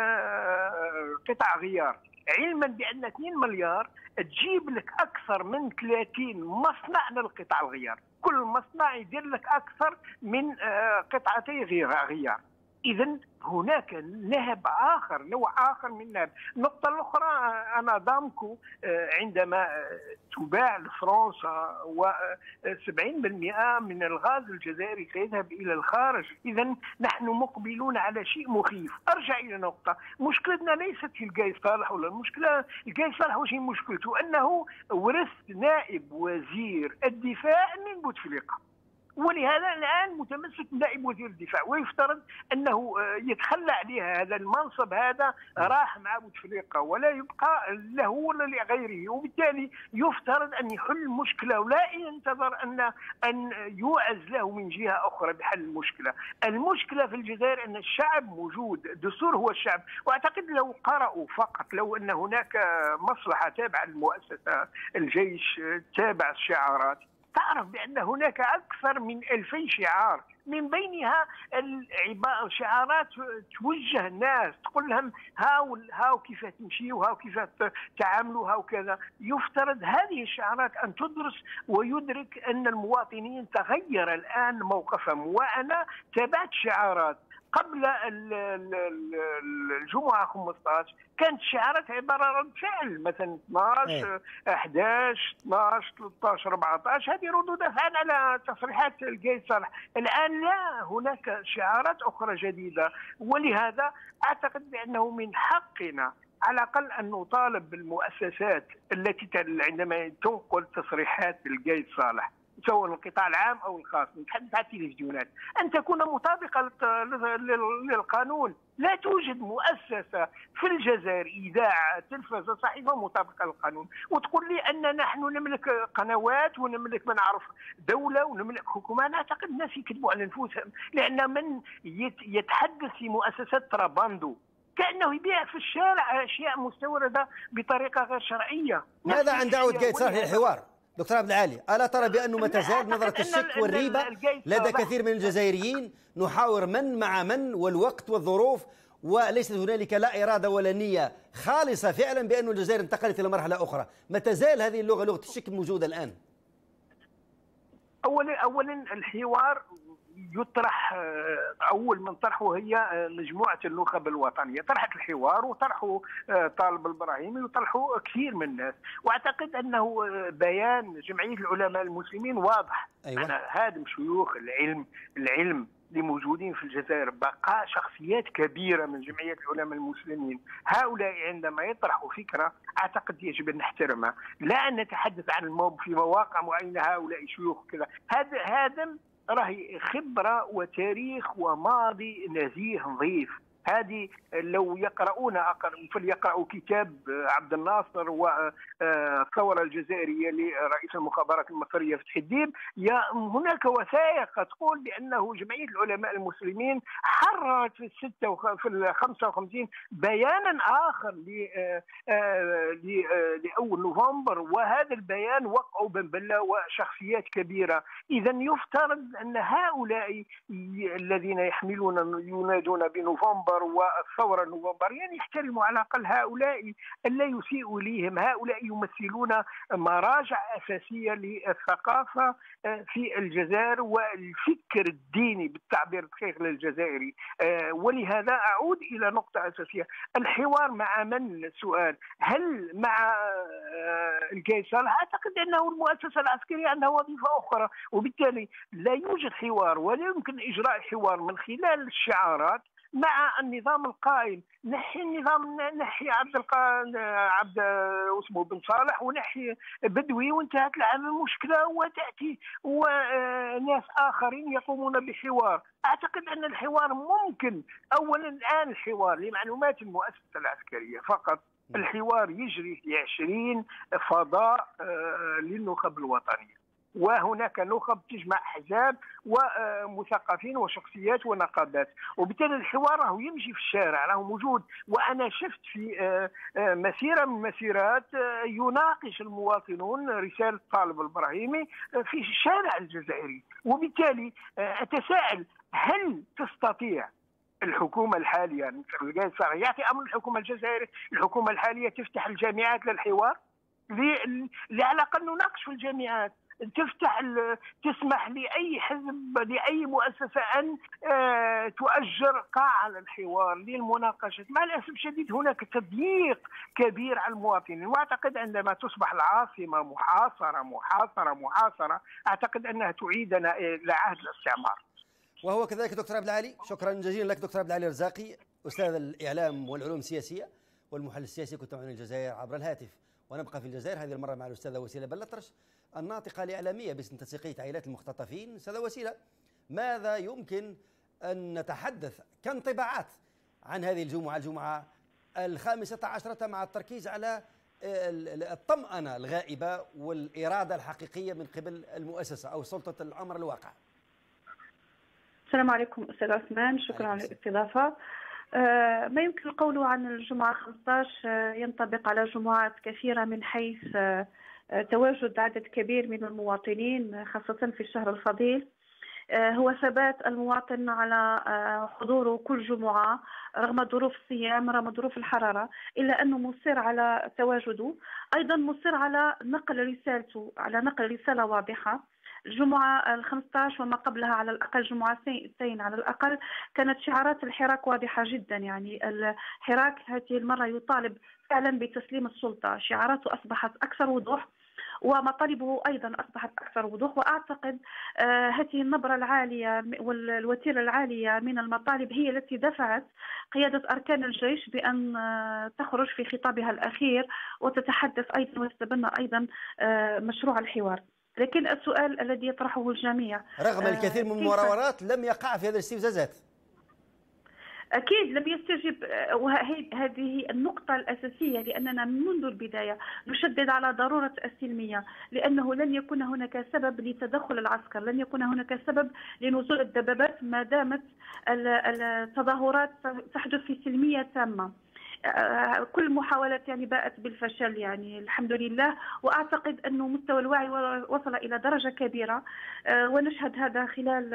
قطع غيار، علما بأن 2 مليار تجيب لك أكثر من 30 مصنع للقطع الغيار، كل مصنع يدير لك أكثر من قطعتي غيار. إذن هناك نوع آخر من النهب. النقطة الأخرى، أنا ضامكو عندما تباع لفرنسا و70% من الغاز الجزائري يذهب إلى الخارج، إذن نحن مقبلون على شيء مخيف. أرجع إلى نقطة، مشكلتنا ليست في القايد صالح، ولا المشكلة القايد صالح وش مشكلته؟ أنه ورث نائب وزير الدفاع من بوتفليقة، ولهذا الآن متمسك بنائب وزير الدفاع، ويفترض أنه يتخلى عليه هذا المنصب. هذا راح مع بوتفليقة ولا يبقى له ولا لغيره، وبالتالي يفترض أن يحل المشكلة ولا ينتظر أن يوعز له من جهة أخرى بحل المشكلة. المشكلة في الجزائر أن الشعب موجود، الدستور هو الشعب. وأعتقد لو قرأوا فقط، لو أن هناك مصلحة تابعة للمؤسسة الجيش تابع الشعارات، تعرف بأن هناك أكثر من 2000 شعار، من بينها شعارات توجه الناس، تقول لهم هاو كيف تمشي وهاو كيف تعاملوا هاو كذا. يفترض هذه الشعارات أن تدرس ويدرك أن المواطنين تغير الآن موقفهم. وأنا تابعت شعارات قبل الجمعة 15 كانت الشعارات عبارة عن رد فعل، مثلا 12 11 12 13 14 هذه ردود أفعال على تصريحات القايد صالح. الآن لا، هناك شعارات أخرى جديدة، ولهذا أعتقد بأنه من حقنا على الأقل أن نطالب بالمؤسسات التي عندما تنقل تصريحات القايد صالح سواء القطاع العام أو الخاص، نتحدث عن التلفزيونات، أن تكون مطابقة للقانون. لا توجد مؤسسة في الجزائر إذاعة تلفزة صحيفة مطابقة للقانون وتقول لي أن نحن نملك قنوات ونملك ما نعرف دولة ونملك حكومة. أنا أعتقد الناس يكذبوا على أنفسهم، لأن من يتحدث في مؤسسات تراباندو كأنه يبيع في الشارع أشياء مستوردة بطريقة غير شرعية. ماذا عن دعوة قايد صالح للحوار؟ دكتور عبد العالي، ألا ترى بأنه ما تزال نظرة الشك والريبة لدى كثير من الجزائريين؟ نحاور من مع من والوقت والظروف، وليست هنالك لا إرادة ولا نية خالصة فعلا بأن الجزائر انتقلت إلى مرحلة أخرى. ما تزال هذه اللغة، لغة الشك، موجودة الآن؟ أولا الحوار يطرح، أول من طرحه هي مجموعة النخب الوطنية، طرحت الحوار وطرحه طالب البراهيمي وطرحه كثير من الناس، وأعتقد أنه بيان جمعية العلماء المسلمين واضح. أيوة. أنا هادم شيوخ العلم اللي موجودين في الجزائر، بقى شخصيات كبيرة من جمعية العلماء المسلمين، هؤلاء عندما يطرحوا فكرة أعتقد يجب أن نحترمها، لا أن نتحدث عن في مواقع معينة هؤلاء شيوخ كذا. هذا راهي خبرة وتاريخ وماضي نزيه نظيف. هذه لو يقرؤون فليقرأوا كتاب عبد الناصر والثورة الجزائرية لرئيس المخابرات المصرية فتحي الدين. هناك وثائق تقول بأنه جمعية العلماء المسلمين حررت في 55 بيانا آخر لأول نوفمبر، وهذا البيان وقعوا بن بلة وشخصيات كبيرة. إذا يفترض أن هؤلاء الذين ينادون بنوفمبر والثورة النوفمبرية يعني يحترموا على الأقل هؤلاء، ألا يسيئوا إليهم. هؤلاء يمثلون مراجع أساسية للثقافة في الجزائر والفكر الديني بالتعبير الدقيق للجزائري. ولهذا أعود إلى نقطة أساسية، الحوار مع من؟ السؤال هل مع القايد صالح؟ أعتقد أنه المؤسسة العسكرية عندها وظيفة أخرى، وبالتالي لا يوجد حوار ولا يمكن إجراء حوار من خلال الشعارات مع النظام القائم. نحي النظام، نحي عبد اسمه بن صالح ونحي بدوي وانتهت المشكله، وتاتي وناس اخرين يقومون بحوار. اعتقد ان الحوار ممكن. اولا الان الحوار لمعلومات المؤسسه العسكريه فقط، الحوار يجري في 20 فضاء للنخب الوطنيه، وهناك نخب تجمع احزاب ومثقفين وشخصيات ونقابات، وبالتالي الحوار راهو يمشي في الشارع، راهو موجود. وانا شفت في مسيره من المسيرات يناقش المواطنون رساله طالب البراهيمي في الشارع الجزائري. وبالتالي اتساءل، هل تستطيع الحكومة الحالية القايد صالح يعطي امر الحكومة الجزائرية، الحكومة الحالية تفتح الجامعات للحوار؟ على الأقل نناقش في الجامعات، تسمح لأي حزب لأي مؤسسة أن تؤجر قاعة للحوار للمناقشة. مع الأسف الشديد هناك تضييق كبير على المواطنين، وأعتقد عندما تصبح العاصمة محاصرة أعتقد أنها تعيدنا إلى عهد الاستعمار. وهو كذلك دكتور عبد العالي. شكرا جزيلا لك دكتور عبد العالي الرزاقي، أستاذ الإعلام والعلوم السياسية والمحلل السياسي، كنت معنا الجزائر عبر الهاتف. ونبقى في الجزائر هذه المرة مع الأستاذة وسيلة بلطرش، الناطقة الإعلامية باسم تنسيقية عائلات المختطفين. أستاذة وسيلة، ماذا يمكن أن نتحدث كانطباعات عن هذه الجمعة 15 مع التركيز على الطمأنة الغائبة والإرادة الحقيقية من قبل المؤسسة أو سلطة الأمر الواقع؟ السلام عليكم أستاذ عثمان، شكرا على الاستضافة. ما يمكن قوله عن الجمعة 15 ينطبق على جمعات كثيرة من حيث تواجد عدد كبير من المواطنين خاصة في الشهر الفضيل. هو ثبات المواطن على حضوره كل جمعة رغم ظروف الصيام، رغم ظروف الحرارة، إلا أنه مصر على تواجده، أيضا مصر على نقل رسالته، على نقل رسالة واضحة الجمعة 15 وما قبلها على الأقل جمعتين على الأقل كانت شعارات الحراك واضحة جدا. يعني الحراك هذه المرة يطالب فعلا بتسليم السلطة، شعاراته أصبحت أكثر وضوح ومطالبه أيضا أصبحت أكثر وضوح. وأعتقد هذه النبرة العالية والوتيرة العالية من المطالب هي التي دفعت قيادة أركان الجيش بأن تخرج في خطابها الأخير وتتحدث أيضا وتتبنى أيضا مشروع الحوار. لكن السؤال الذي يطرحه الجميع رغم الكثير من المراورات لم يقع في هذه الاستفزازات. أكيد لم يستجب، وهذه النقطة الأساسية، لأننا منذ البداية نشدد على ضرورة السلمية، لأنه لن يكون هناك سبب لتدخل العسكر، لن يكون هناك سبب لنزول الدبابات ما دامت التظاهرات تحدث في سلمية تامة. كل المحاولات يعني باءت بالفشل يعني الحمد لله. وأعتقد أنه مستوى الوعي وصل إلى درجة كبيرة، ونشهد هذا خلال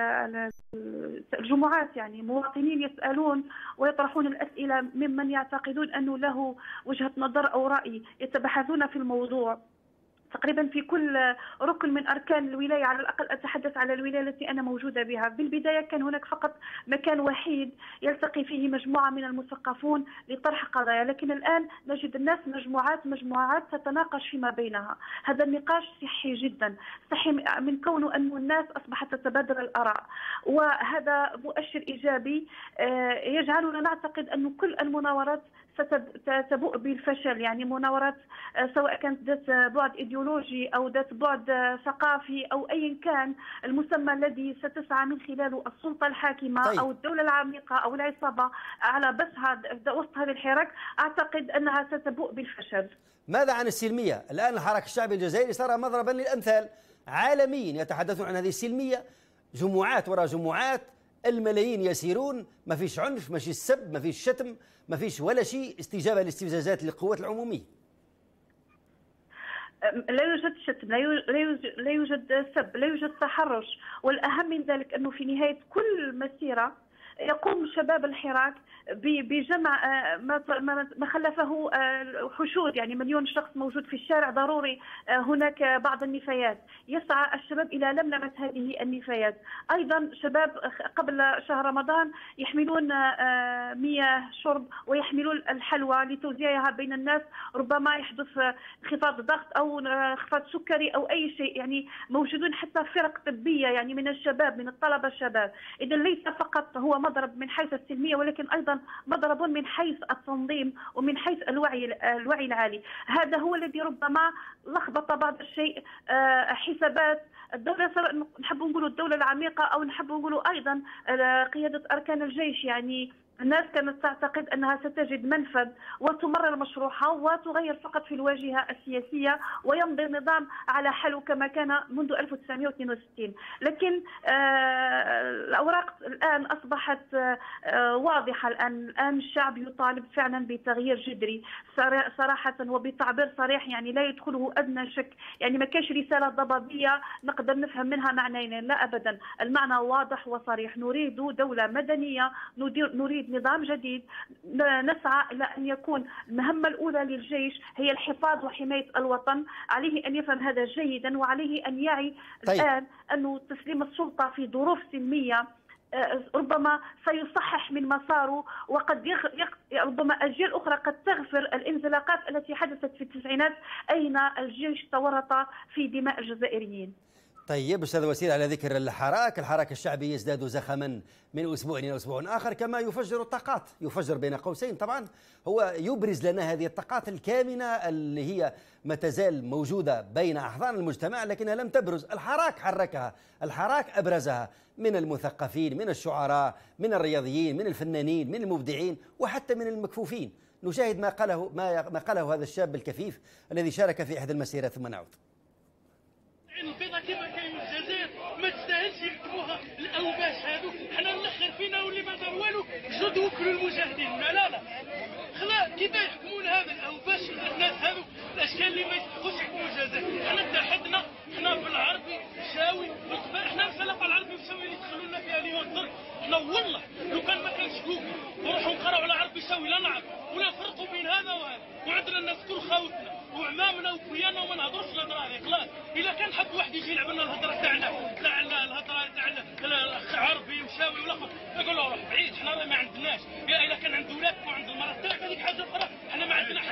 الجمعات. يعني مواطنين يسألون ويطرحون الأسئلة ممن يعتقدون أنه له وجهة نظر أو رأي، يتبحثون في الموضوع تقريبا في كل ركن من أركان الولاية. على الأقل أتحدث على الولاية التي أنا موجودة بها. بالبداية كان هناك فقط مكان وحيد يلتقي فيه مجموعة من المثقفون لطرح قضايا، لكن الآن نجد الناس مجموعات تتناقش فيما بينها. هذا النقاش صحي جدا، صحي من كونه أن الناس أصبحت تتبادل الآراء، وهذا مؤشر إيجابي يجعلنا نعتقد أن كل المناورات ستبوء بالفشل. يعني مناورات سواء كانت ذات بعد إيديولوجي أو ذات بعد ثقافي أو أيا كان المسمى الذي ستسعى من خلاله السلطة الحاكمة أو الدولة العميقة أو العصابة على بثها وسط هذا الحراك، أعتقد أنها ستبوء بالفشل. ماذا عن السلمية؟ الآن الحراك الشعبي الجزائري صار مضربا للأمثال عالميا، يتحدثون عن هذه السلمية جمعات وراء جمعات، الملايين يسيرون، ما فيش عنف، ما فيش سب، ما فيش شتم، ما فيش ولا شيء، استجابة لاستفزازات للقوات العمومية. لا يوجد شتم، لا يوجد سب، لا يوجد تحرش، والأهم من ذلك أنه في نهاية كل مسيرة يقوم شباب الحراك بجمع ما خلفه حشود. يعني مليون شخص موجود في الشارع، ضروري هناك بعض النفايات، يسعى الشباب إلى لملمة هذه النفايات. أيضا شباب قبل شهر رمضان يحملون مياه شرب ويحملون الحلوى لتوزيعها بين الناس، ربما يحدث انخفاض ضغط أو انخفاض سكري أو أي شيء. يعني موجودون حتى فرق طبية يعني من الشباب، من الطلبة الشباب. إذا ليس فقط هو مضرب من حيث السلمية، ولكن أيضا مضرب من حيث التنظيم ومن حيث الوعي العالي. هذا هو الذي ربما لخبط بعض الشيء حسابات الدولة، نحب نقولوا الدولة العميقة أو نحب نقولوا أيضا قيادة أركان الجيش. يعني الناس كانت تعتقد أنها ستجد منفذ وتمرر مشروعها وتغير فقط في الواجهة السياسية ويمضي النظام على حاله كما كان منذ 1962. لكن الأوراق الآن أصبحت واضحة. الآن الشعب يطالب فعلا بتغيير جذري صراحة وبتعبير صريح، يعني لا يدخله أدنى شك. يعني ما كانش رسالة ضبابية نقدر نفهم منها معنيين، لا أبدا، المعنى واضح وصريح. نريد دولة مدنية، نريد نظام جديد، نسعى إلى أن يكون المهمة الأولى للجيش هي الحفاظ وحماية الوطن. عليه أن يفهم هذا جيدا، وعليه أن يعي الآن أنه تسليم السلطة في ظروف سلمية ربما سيصحح من مساره، وقد ربما أجيال أخرى قد تغفر الانزلاقات التي حدثت في التسعينات أين الجيش تورط في دماء الجزائريين. طيب أستاذ وسيل، على ذكر الحراك الشعبي يزداد زخما من أسبوع إلى أسبوع آخر، كما يفجر الطاقات، يفجر بين قوسين طبعا، هو يبرز لنا هذه الطاقات الكامنة اللي هي ما تزال موجودة بين أحضان المجتمع لكنها لم تبرز. الحراك حركها، الحراك أبرزها، من المثقفين، من الشعراء، من الرياضيين، من الفنانين، من المبدعين، وحتى من المكفوفين. نشاهد ما قاله هذا الشاب الكفيف الذي شارك في إحدى المسيرات ثم نعود. البيضه كما كاين في الجزائر ما تستاهلش يكتبوها الاوباش هادو. حنا الاخر فينا واللي ما دار والو جد وكلوا المجاهدين. لا خلا كيف يحكمون هذا الاوباش الناس هادو الاشكال اللي ما يستحقوش يحكموا الجزائر. حنا اتحدنا، حنا بالعربي شاوي بالقبائل، حنا الفلقه العربي والشاوي اللي يدخلوا لنا فيها اليوم الضر. حنا والله لو كان ما كانش جوجل نروحوا نقراو على عربي شاوي لا نعرف ولا نفرقوا بين هذا وهذا، وعندنا الناس كل خاوتنا وعمامنا وكويانا وما نهضروش الهضره هذه. خلاص الا كان حب واحد يجي يلعب لنا الهضره تاعنا عربي وشاوي والاخر يقول له روح بعيد، احنا ما عندناش. اذا كان عند ولادك وعند المراه تاعك هذيك حاجه اخرى، احنا ما عندنا.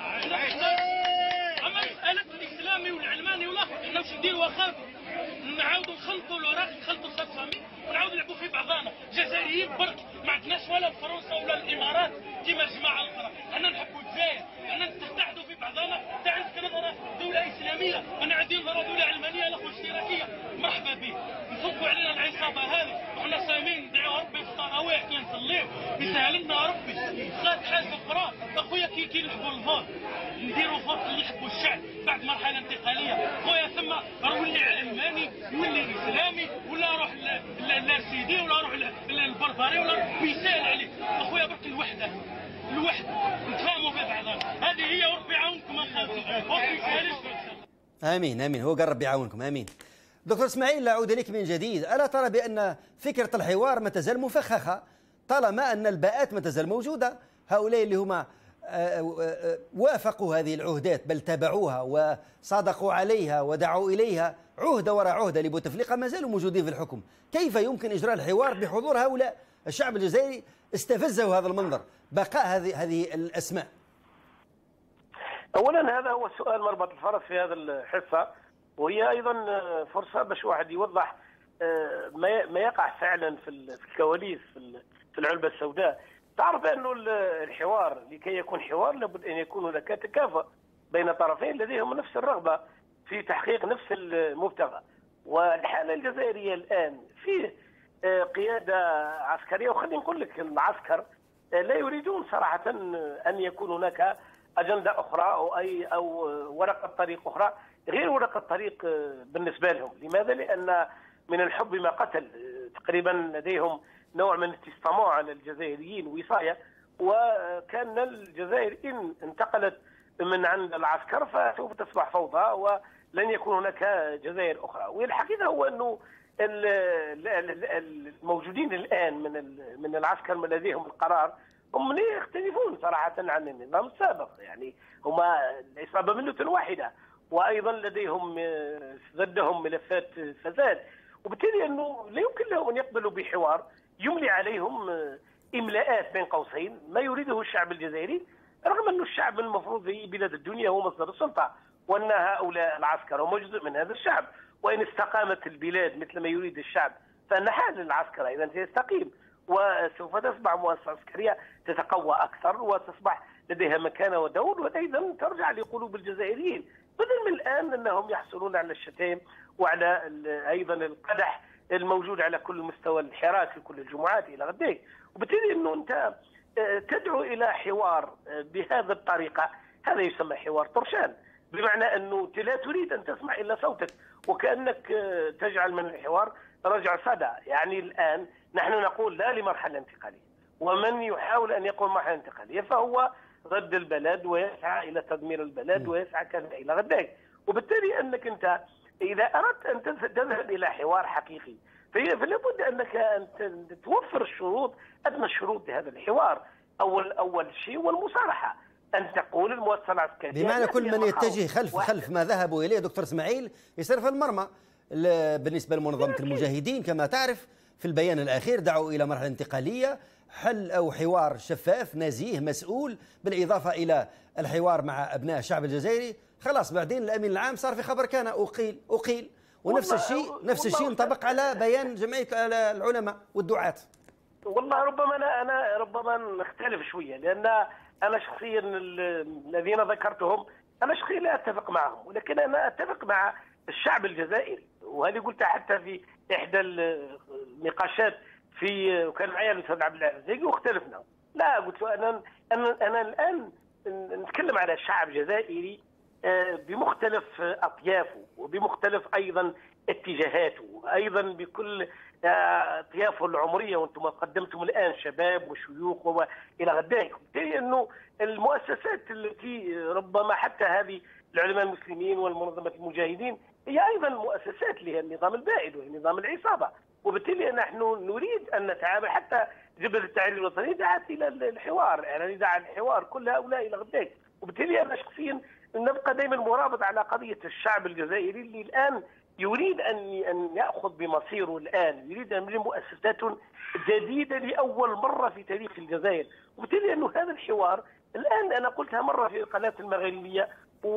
اما مساله الاسلامي والعلماني والاخر احنا واش نديروا واخا نعاودوا نخلطوا الاوراق، نخلطوا صاد فامي ونعاودوا نلعبوا في بعضنا. جزائريين برك ما عندناش ولا فرنسا ولا الامارات كيما الجماعه الاخرى. احنا نحبوا الجزائر، احنا نتحدوا في بعضنا. انت عندك نظره دوله اسلاميه، انا عندي نظره دوله علمانيه الاخوه اشتراكيه. مرحبا بك، نفكوا علينا العصابه هذه وحنا صايمين ندعوا ربي في التراويح كي نصليو يسهل لنا ربي. صارت حاجه اخرى اخويا كي نلعبوا الفوت نديروا فوت اللي يحبوا الشعب بعد مرحله انتقاليه خويا، ثم ولي علماني ولي اسلامي ولا روح للسيدي ولا روح للبربري ولا بيسال عليك اخويا. برك الوحده نتفاهموا ببعضنا، هذه هي. وربي يعاونكم اخويا. امين امين. هو قال ربي يعاونكم. امين. دكتور اسماعيل، اعود اليك من جديد. الا ترى بان فكره الحوار ما تزال مفخخه طالما ان الباءات ما تزال موجوده؟ هؤلاء اللي هما وافقوا هذه العهدات بل تابعوها وصادقوا عليها ودعوا اليها عهده وراء عهده لبوتفليقه ما زالوا موجودين في الحكم. كيف يمكن اجراء الحوار بحضور هؤلاء؟ الشعب الجزائري استفزه هذا المنظر، بقاء هذه الاسماء. اولا هذا هو سؤال مربط الفرس في هذا الحصه، وهي ايضا فرصه باش واحد يوضح ما يقع فعلا في الكواليس في العلبه السوداء. تعرف انه الحوار لكي يكون حوار لابد ان يكون هناك تكافؤ بين طرفين لديهم نفس الرغبه في تحقيق نفس المبتغى. والحاله الجزائريه الان فيه قياده عسكريه، وخلينا نقول لك العسكر لا يريدون صراحه ان يكون هناك اجنده اخرى او ورقه طريق اخرى غير ورقه طريق بالنسبه لهم. لماذا؟ لان من الحب ما قتل. تقريبا لديهم نوع من التستماع على الجزائريين وصايه، وكان الجزائر ان انتقلت من عند العسكر فسوف تصبح فوضى ولن يكون هناك جزائر اخرى. والحقيقه هو انه الموجودين الان من العسكر من لديهم القرار هم لا يختلفون صراحه عن النظام السابق. يعني هما العصابه مله واحده، وايضا لديهم ضدهم ملفات فساد، وبالتالي انه لا يمكن لهم ان يقبلوا بحوار يملي عليهم املاءات بين قوسين ما يريده الشعب الجزائري، رغم انه الشعب المفروض في بلاد الدنيا هو مصدر السلطه، وان هؤلاء العسكر هم جزء من هذا الشعب. وان استقامت البلاد مثل ما يريد الشعب فان حال العسكر ايضا سيستقيم، وسوف تصبح مؤسسه عسكريه تتقوى اكثر وتصبح لديها مكانه ودور، وايضا ترجع لقلوب الجزائريين بدل من الان انهم يحصلون على الشتائم وعلى ايضا القدح الموجود على كل مستوى الحراك في كل الجمعات الى غديك. وبالتالي انه انت تدعو الى حوار بهذه الطريقه، هذا يسمى حوار طرشان، بمعنى انه لا تريد ان تسمع الا صوتك، وكانك تجعل من الحوار رجع صدى. يعني الان نحن نقول لا لمرحله انتقاليه، ومن يحاول ان يقول مرحله انتقاليه فهو ضد البلد ويسعى الى تدمير البلد ويسعى كذا الى غداك. وبالتالي انك انت اذا اردت ان تذهب الى حوار حقيقي فلا بد انك ان توفر الشروط، ادنى الشروط لهذا الحوار. اول شيء والمصالحه، ان تقول المؤسسه العسكريه بمعنى كل من يتجه خلف ما ذهبوا اليه دكتور اسماعيل يصير في المرمى. بالنسبه لمنظمه المجاهدين كما تعرف في البيان الاخير دعوا الى مرحله انتقاليه، حل او حوار شفاف نزيه مسؤول، بالاضافه الى الحوار مع ابناء الشعب الجزائري. خلاص بعدين الامين العام صار في خبر كان اقيل ونفس الشيء ينطبق على بيان جمعيه العلماء والدعاة. والله ربما انا ربما نختلف شويه، لان انا شخصيا الذين ذكرتهم انا شخصيا لا اتفق معهم، ولكن انا اتفق مع الشعب الجزائري، وهذه قلتها حتى في احدى النقاشات وكان معي الاستاذ عبد العزيز واختلفنا. لا قلت انا الان نتكلم على شعب جزائري بمختلف اطيافه وبمختلف ايضا اتجاهاته، ايضا بكل اطيافه العمريه، وانتم قدمتم الان شباب وشيوخ والى غداك. بالتالي انه المؤسسات التي ربما حتى هذه العلماء المسلمين والمنظمه المجاهدين هي ايضا مؤسسات لها النظام البائد وهي نظام العصابه، وبالتالي نحن نريد ان نتعامل. حتى جبهه التحرير الوطني دعت الى الحوار، يعني دعا الحوار كل هؤلاء الى غداك. وبالتالي انا شخصيا نبقى دائما مرابط على قضيه الشعب الجزائري اللي الان يريد أن يأخذ بمصيره الآن، يريد أن يبني مؤسسات جديدة لأول مرة في تاريخ الجزائر. وبالتالي أنه هذا الحوار الآن، أنا قلتها مرة في القناة المغربية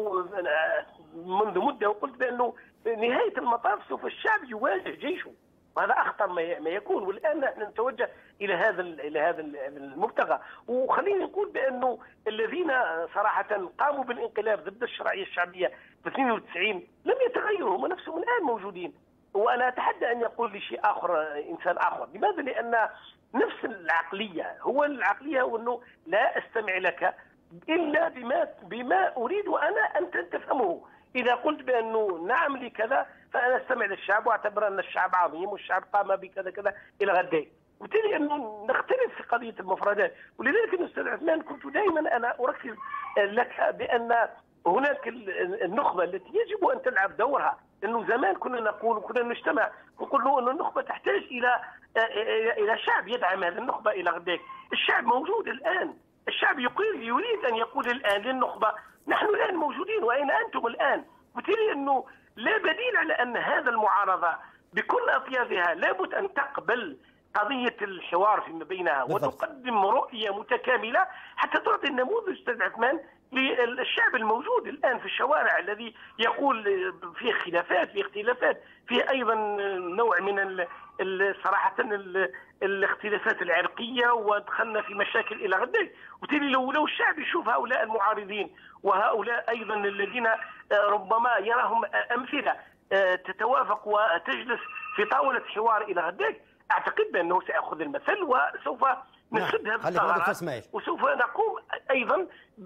منذ مدة، وقلت بأنه نهاية المطاف سوف الشعب يواجه جيشه، وهذا أخطر ما يكون. والآن نحن نتوجه إلى هذا المبتغى. وخليني نقول بأنه الذين صراحة قاموا بالانقلاب ضد الشرعية الشعبية في 92 لم يتغيروا، هم نفسهم الآن موجودين. وأنا أتحدى أن يقول لي شيء آخر إنسان آخر. لماذا؟ لأن نفس العقلية هو أنه لا أستمع لك إلا بما أريد أنا أن تفهمه. إذا قلت بأنه نعم لكذا فأنا أستمع للشعب وأعتبر أن الشعب عظيم والشعب قام بكذا كذا إلى غدين. وبالتالي أنه نختلف في قضية المفردات. ولذلك أستاذ عثمان كنت دائما أنا أركز لك بأن هناك النخبة التي يجب أن تلعب دورها. أنه زمان كنا نقول وكنا نجتمع ونقول له أن النخبة تحتاج إلى شعب يدعم هذه النخبة إلى غدين. الشعب موجود الآن، الشعب يريد أن يقول الآن للنخبة نحن الآن موجودين وأين أنتم الآن. وبالتالي أنه لا بديل على أن هذا المعارضة بكل أطيافها لابد أن تقبل قضية الحوار فيما بينها وتقدم رؤية متكاملة حتى تعطي النموذج أستاذ عثمان للشعب الموجود الآن في الشوارع، الذي يقول فيه خلافات، فيه اختلافات، فيه أيضا نوع من صراحة الاختلافات العرقية، ودخلنا في مشاكل إلى غدين. وبالتالي لو الشعب يشوف هؤلاء المعارضين وهؤلاء أيضا الذين ربما يراهم أمثلة تتوافق وتجلس في طاولة حوار إلى غدين، أعتقد بأنه سيأخذ المثل وسوف نسد هذا الثغرات، وسوف نقوم أيضا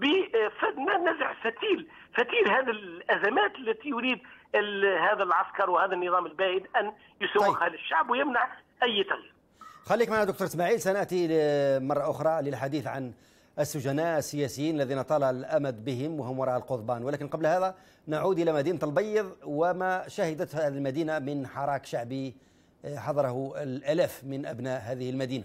بنزع فتيل هذه الأزمات التي يريد هذا العسكر وهذا النظام البائد أن يسوقها للشعب ويمنع أي تغيير. خليك معنا دكتور إسماعيل، سنأتي مرة أخرى للحديث عن السجناء السياسيين الذين طال الأمد بهم وهم وراء القضبان، ولكن قبل هذا نعود إلى مدينة البيض وما شهدت هذه المدينة من حراك شعبي حضره الآلاف من أبناء هذه المدينة.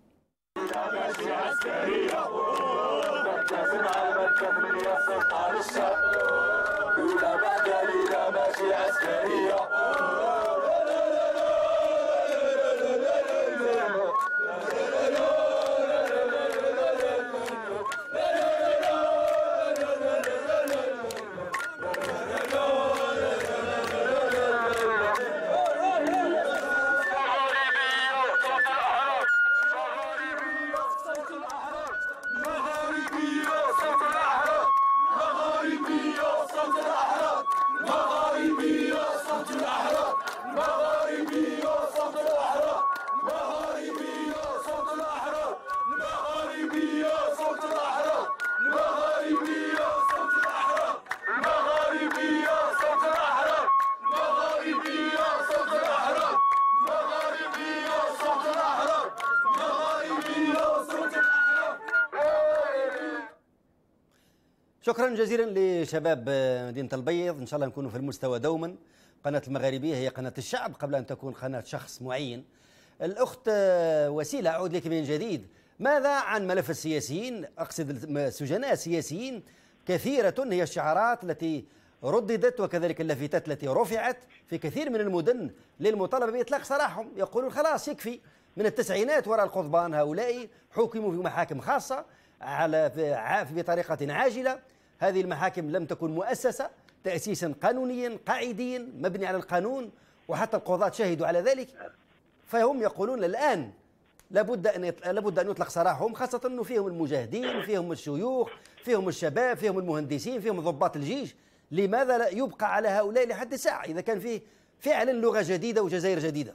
شكرا جزيلا لشباب مدينة البيض، إن شاء الله نكونوا في المستوى دوما. قناة المغاربية هي قناة الشعب قبل أن تكون قناة شخص معين. الأخت وسيلة، أعود لك من جديد. ماذا عن ملف السياسيين؟ أقصد السجناء السياسيين. كثيرة هي الشعارات التي رددت وكذلك اللافتات التي رفعت في كثير من المدن للمطالبة بإطلاق سراحهم. يقولون خلاص يكفي، من التسعينات وراء القضبان هؤلاء حكموا في محاكم خاصة بطريقة عاجلة. هذه المحاكم لم تكن مؤسسة تأسيسا قانونيا قاعديا مبني على القانون، وحتى القضاة شهدوا على ذلك. فهم يقولون الآن لابد أن يطلق سراحهم، خاصة أنه فيهم المجاهدين، فيهم الشيوخ، فيهم الشباب، فيهم المهندسين، فيهم ضباط الجيش. لماذا لا يبقى على هؤلاء لحد الساعة إذا كان فيه فعلا لغة جديدة وجزائر جديدة؟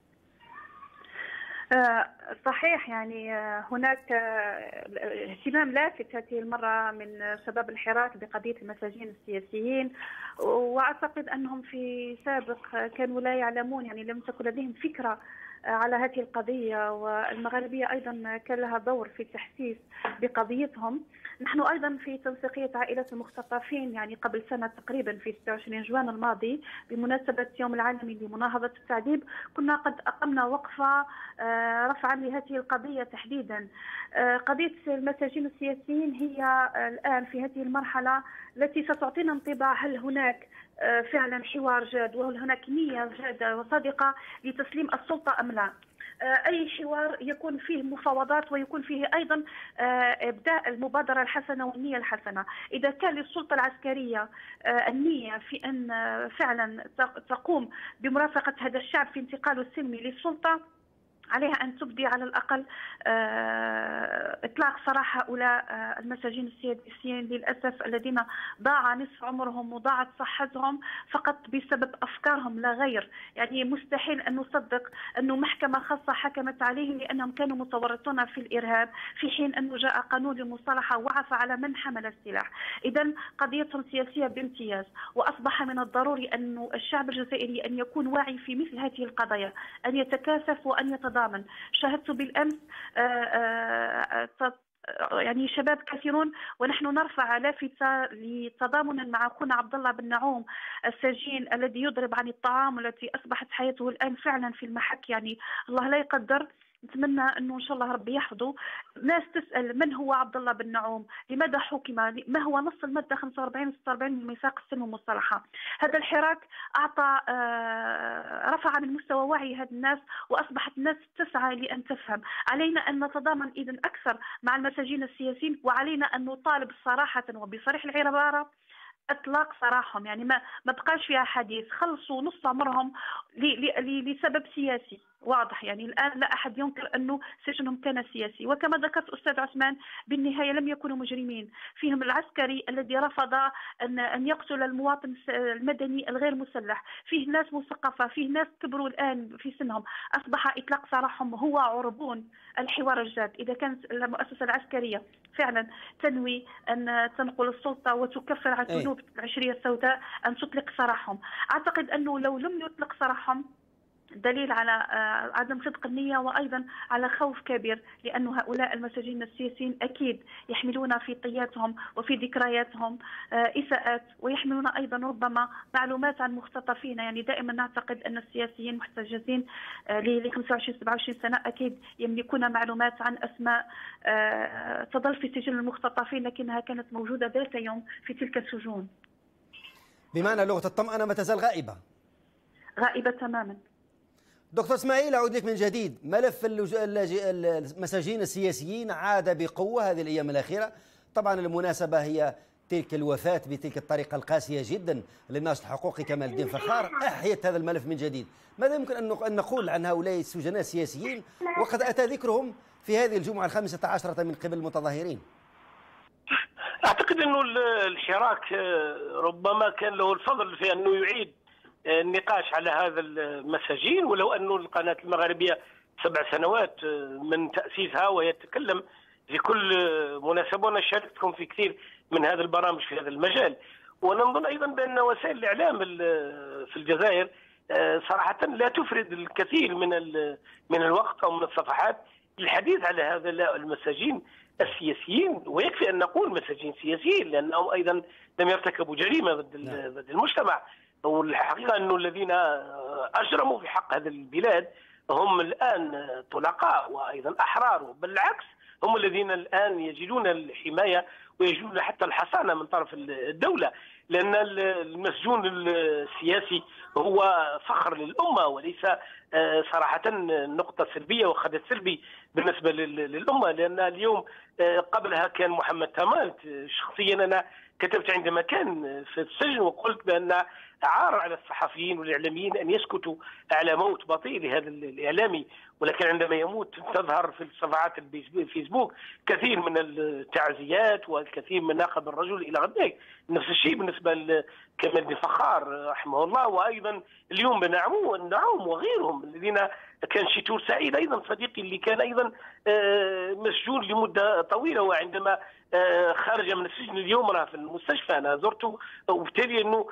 صحيح، يعني هناك اهتمام لافت هذه المرة من شباب الحراك بقضية المساجين السياسيين، وأعتقد أنهم في سابق كانوا لا يعلمون، يعني لم تكن لديهم فكرة على هذه القضية، والمغاربية أيضا كان لها دور في التحسيس بقضيتهم. نحن أيضا في تنسيقية عائلة المختطفين يعني قبل سنة تقريبا في 26 جوان الماضي بمناسبة يوم العالمي لمناهضة التعذيب كنا قد أقمنا وقفة رفعا لهذه القضية تحديدا. قضية المساجين السياسيين هي الآن في هذه المرحلة التي ستعطينا انطباع هل هناك فعلا حوار جاد وهل هناك نية جادة وصادقة لتسليم السلطة أم لا. أي حوار يكون فيه مفاوضات ويكون فيه أيضا إبداء المبادرة الحسنة والنية الحسنة. إذا كان للسلطة العسكرية النية في أن فعلا تقوم بمرافقة هذا الشعب في انتقاله السلمي للسلطة، عليها أن تبدي على الأقل إطلاق سراح هؤلاء المساجين السياسيين للأسف الذين ضاع نصف عمرهم وضاعت صحتهم فقط بسبب أفكارهم لا غير. يعني مستحيل أن نصدق أنه محكمة خاصة حكمت عليهم لأنهم كانوا متورطون في الإرهاب، في حين أنه جاء قانون للمصالحة وعفى على من حمل السلاح. إذن قضيتهم سياسية بامتياز، وأصبح من الضروري أن الشعب الجزائري أن يكون واعي في مثل هذه القضايا، أن يتكاثف وأن يتضامن. شاهدت بالأمس يعني شباب كثيرون ونحن نرفع لافتة لتضامنا مع أخونا عبد الله بن نعوم السجين الذي يضرب عن الطعام والتي أصبحت حياته الآن فعلا في المحك. يعني الله لا يقدر، نتمنى انه ان شاء الله ربي يحفظه. ناس تسال من هو عبد الله بن نعوم؟ لماذا حكم؟ ما هو نص الماده 45 و 46 من ميثاق السلم والمصالحه؟ هذا الحراك اعطى رفع من مستوى وعي هذه الناس، واصبحت الناس تسعى لان تفهم. علينا ان نتضامن اذا اكثر مع المساجين السياسيين، وعلينا ان نطالب صراحه وبصريح العباره اطلاق سراحهم. يعني ما بقاش فيها حديث، خلصوا نص عمرهم لسبب سياسي واضح. يعني الآن لا أحد ينكر أنه سجنهم كان سياسي، وكما ذكرت أستاذ عثمان بالنهاية لم يكونوا مجرمين. فيهم العسكري الذي رفض أن يقتل المواطن المدني الغير مسلح، فيه ناس مثقفة، فيه ناس كبروا الآن في سنهم، أصبح إطلاق سراحهم هو عربون الحوار الجاد. إذا كانت المؤسسة العسكرية فعلا تنوي أن تنقل السلطة وتكفر عن ذنوب العشرية السوداء أن تطلق سراحهم. أعتقد أنه لو لم يطلق سراحهم دليل على عدم صدق النية، وأيضا على خوف كبير، لأن هؤلاء المساجين السياسيين أكيد يحملون في طياتهم وفي ذكرياتهم إساءات، ويحملون أيضا ربما معلومات عن مختطفين. يعني دائما نعتقد أن السياسيين محتجزين ل 25-27 سنة أكيد يملكون معلومات عن أسماء تظل في سجل المختطفين لكنها كانت موجودة ذات يوم في تلك السجون. بمعنى لغة الطمأنة ما تزال غائبة تماما. دكتور اسماعيل، أعود لك من جديد. ملف المساجين السياسيين عاد بقوة هذه الأيام الأخيرة. طبعا المناسبة هي تلك الوفاة بتلك الطريقة القاسية جدا للناشط الحقوقي كمال الدين فخار أحيت هذا الملف من جديد. ماذا يمكن أن نقول عن هؤلاء السجناء السياسيين وقد أتى ذكرهم في هذه الجمعة 15 من قبل المتظاهرين؟ أعتقد أنه الحراك ربما كان له الفضل في أنه يعيد النقاش على هذا المساجين، ولو أن القناة المغربية 7 سنوات من تأسيسها ويتكلم في كل مناسبة، وأنا شاركتكم في كثير من هذا البرامج في هذا المجال. ونظن أيضا بأن وسائل الإعلام في الجزائر صراحة لا تفرد الكثير من الوقت أو من الصفحات للحديث على هؤلاء المساجين السياسيين. ويكفي أن نقول مساجين سياسيين لأنهم أيضا لم يرتكبوا جريمة ضد المجتمع. والحقيقة أنه الذين أجرموا في حق هذه البلاد هم الآن طلقاء وأيضا أحرار، بل العكس هم الذين الآن يجدون الحماية ويجدون حتى الحصانة من طرف الدولة، لأن المسجون السياسي هو فخر للأمة وليس صراحة نقطة سلبية وخدت سلبي بالنسبة للأمة. لأن اليوم قبلها كان محمد تمام. شخصيا أنا كتبت عندما كان في السجن وقلت بأن عار على الصحفيين والإعلاميين أن يسكتوا على موت بطيء لهذا الإعلامي، ولكن عندما يموت تظهر في صفحات الفيسبوك كثير من التعزيات والكثير من ناقد الرجل إلى غير ذلك. نفس الشيء بالنسبة لكمال الدين فخار رحمه الله، وأيضا اليوم بنعوم وغيرهم الذين كان شيتور سعيد أيضا صديقي اللي كان أيضا مسجون لمدة طويلة، وعندما خرج من السجن اليوم راه في المستشفى أنا زرته. وبالتالي أنه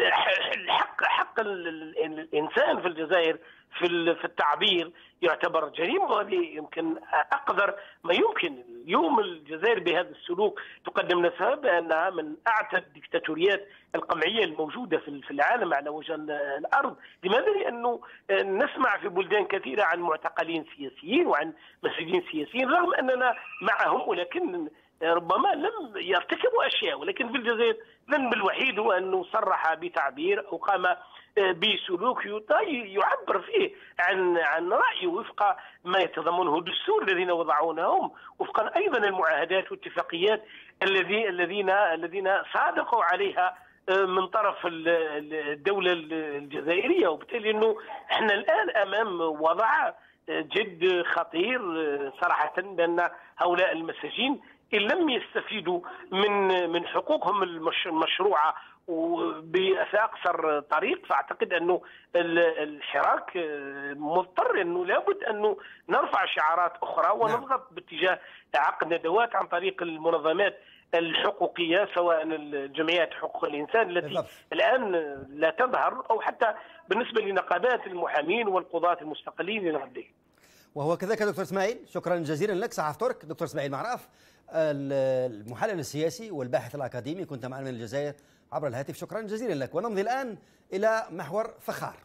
حق الإنسان في الجزائر في التعبير يعتبر جريمة، وهذه يمكن أقدر ما يمكن. اليوم الجزائر بهذا السلوك تقدم نفسها بأنها من أعتى الدكتاتوريات القمعية الموجودة في العالم على وجه الأرض. لماذا؟ لأنه نسمع في بلدان كثيرة عن معتقلين سياسيين وعن مسجين سياسيين رغم أننا معهم، ولكن ربما لم يرتكبوا أشياء، ولكن في الجزائر الذنب الوحيد هو أنه صرح بتعبير أو قام بسلوك يعبر فيه عن رأيه وفق ما يتضمنه الدستور الذين وضعونهم، وفقا أيضا المعاهدات والاتفاقيات الذين صادقوا عليها من طرف الدولة الجزائرية. وبالتالي أنه احنا الآن أمام وضع جد خطير صراحة، بأن هؤلاء المساجين إن لم يستفيدوا من حقوقهم المشروعة وبأقصر طريق، فأعتقد أنه الحراك مضطر أنه لابد أنه نرفع شعارات أخرى ونضغط باتجاه عقد ندوات عن طريق المنظمات الحقوقية، سواء الجمعيات حقوق الإنسان التي الآن لا تظهر، أو حتى بالنسبة لنقابات المحامين والقضاة المستقلين للغدين. وهو كذلك دكتور اسماعيل، شكرا جزيلا لك صحاف ترك. دكتور اسماعيل معراف المحلل السياسي والباحث الأكاديمي، كنت معنا من الجزائر عبر الهاتف، شكرا جزيلا لك. ونمضي الآن إلى محور فخار.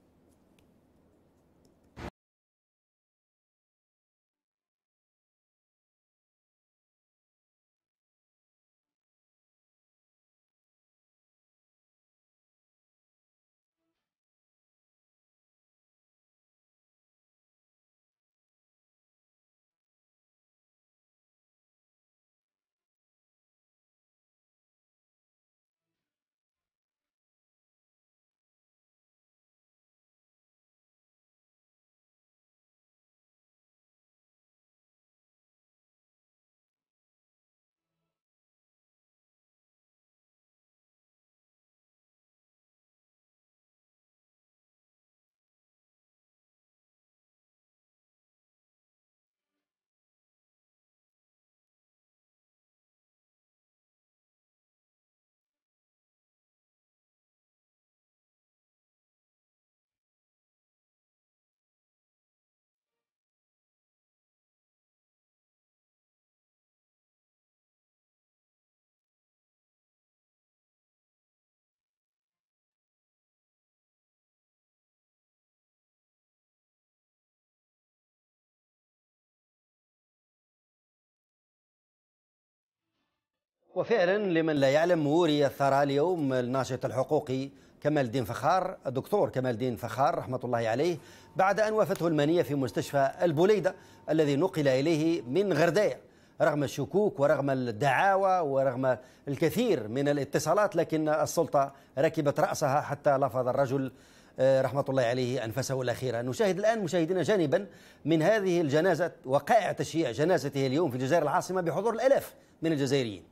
وفعلا لمن لا يعلم، وري الثرى اليوم الناشط الحقوقي كمال الدين فخار، الدكتور كمال الدين فخار رحمة الله عليه، بعد أن وافته المنية في مستشفى البوليدة الذي نقل إليه من غرداية، رغم الشكوك ورغم الدعاوى ورغم الكثير من الاتصالات، لكن السلطة ركبت رأسها حتى لفظ الرجل رحمة الله عليه أنفسه الأخيرة. نشاهد الآن مشاهدينا جانبا من هذه الجنازة، وقائع تشييع جنازته اليوم في الجزائر العاصمة بحضور الآلاف من الجزائريين.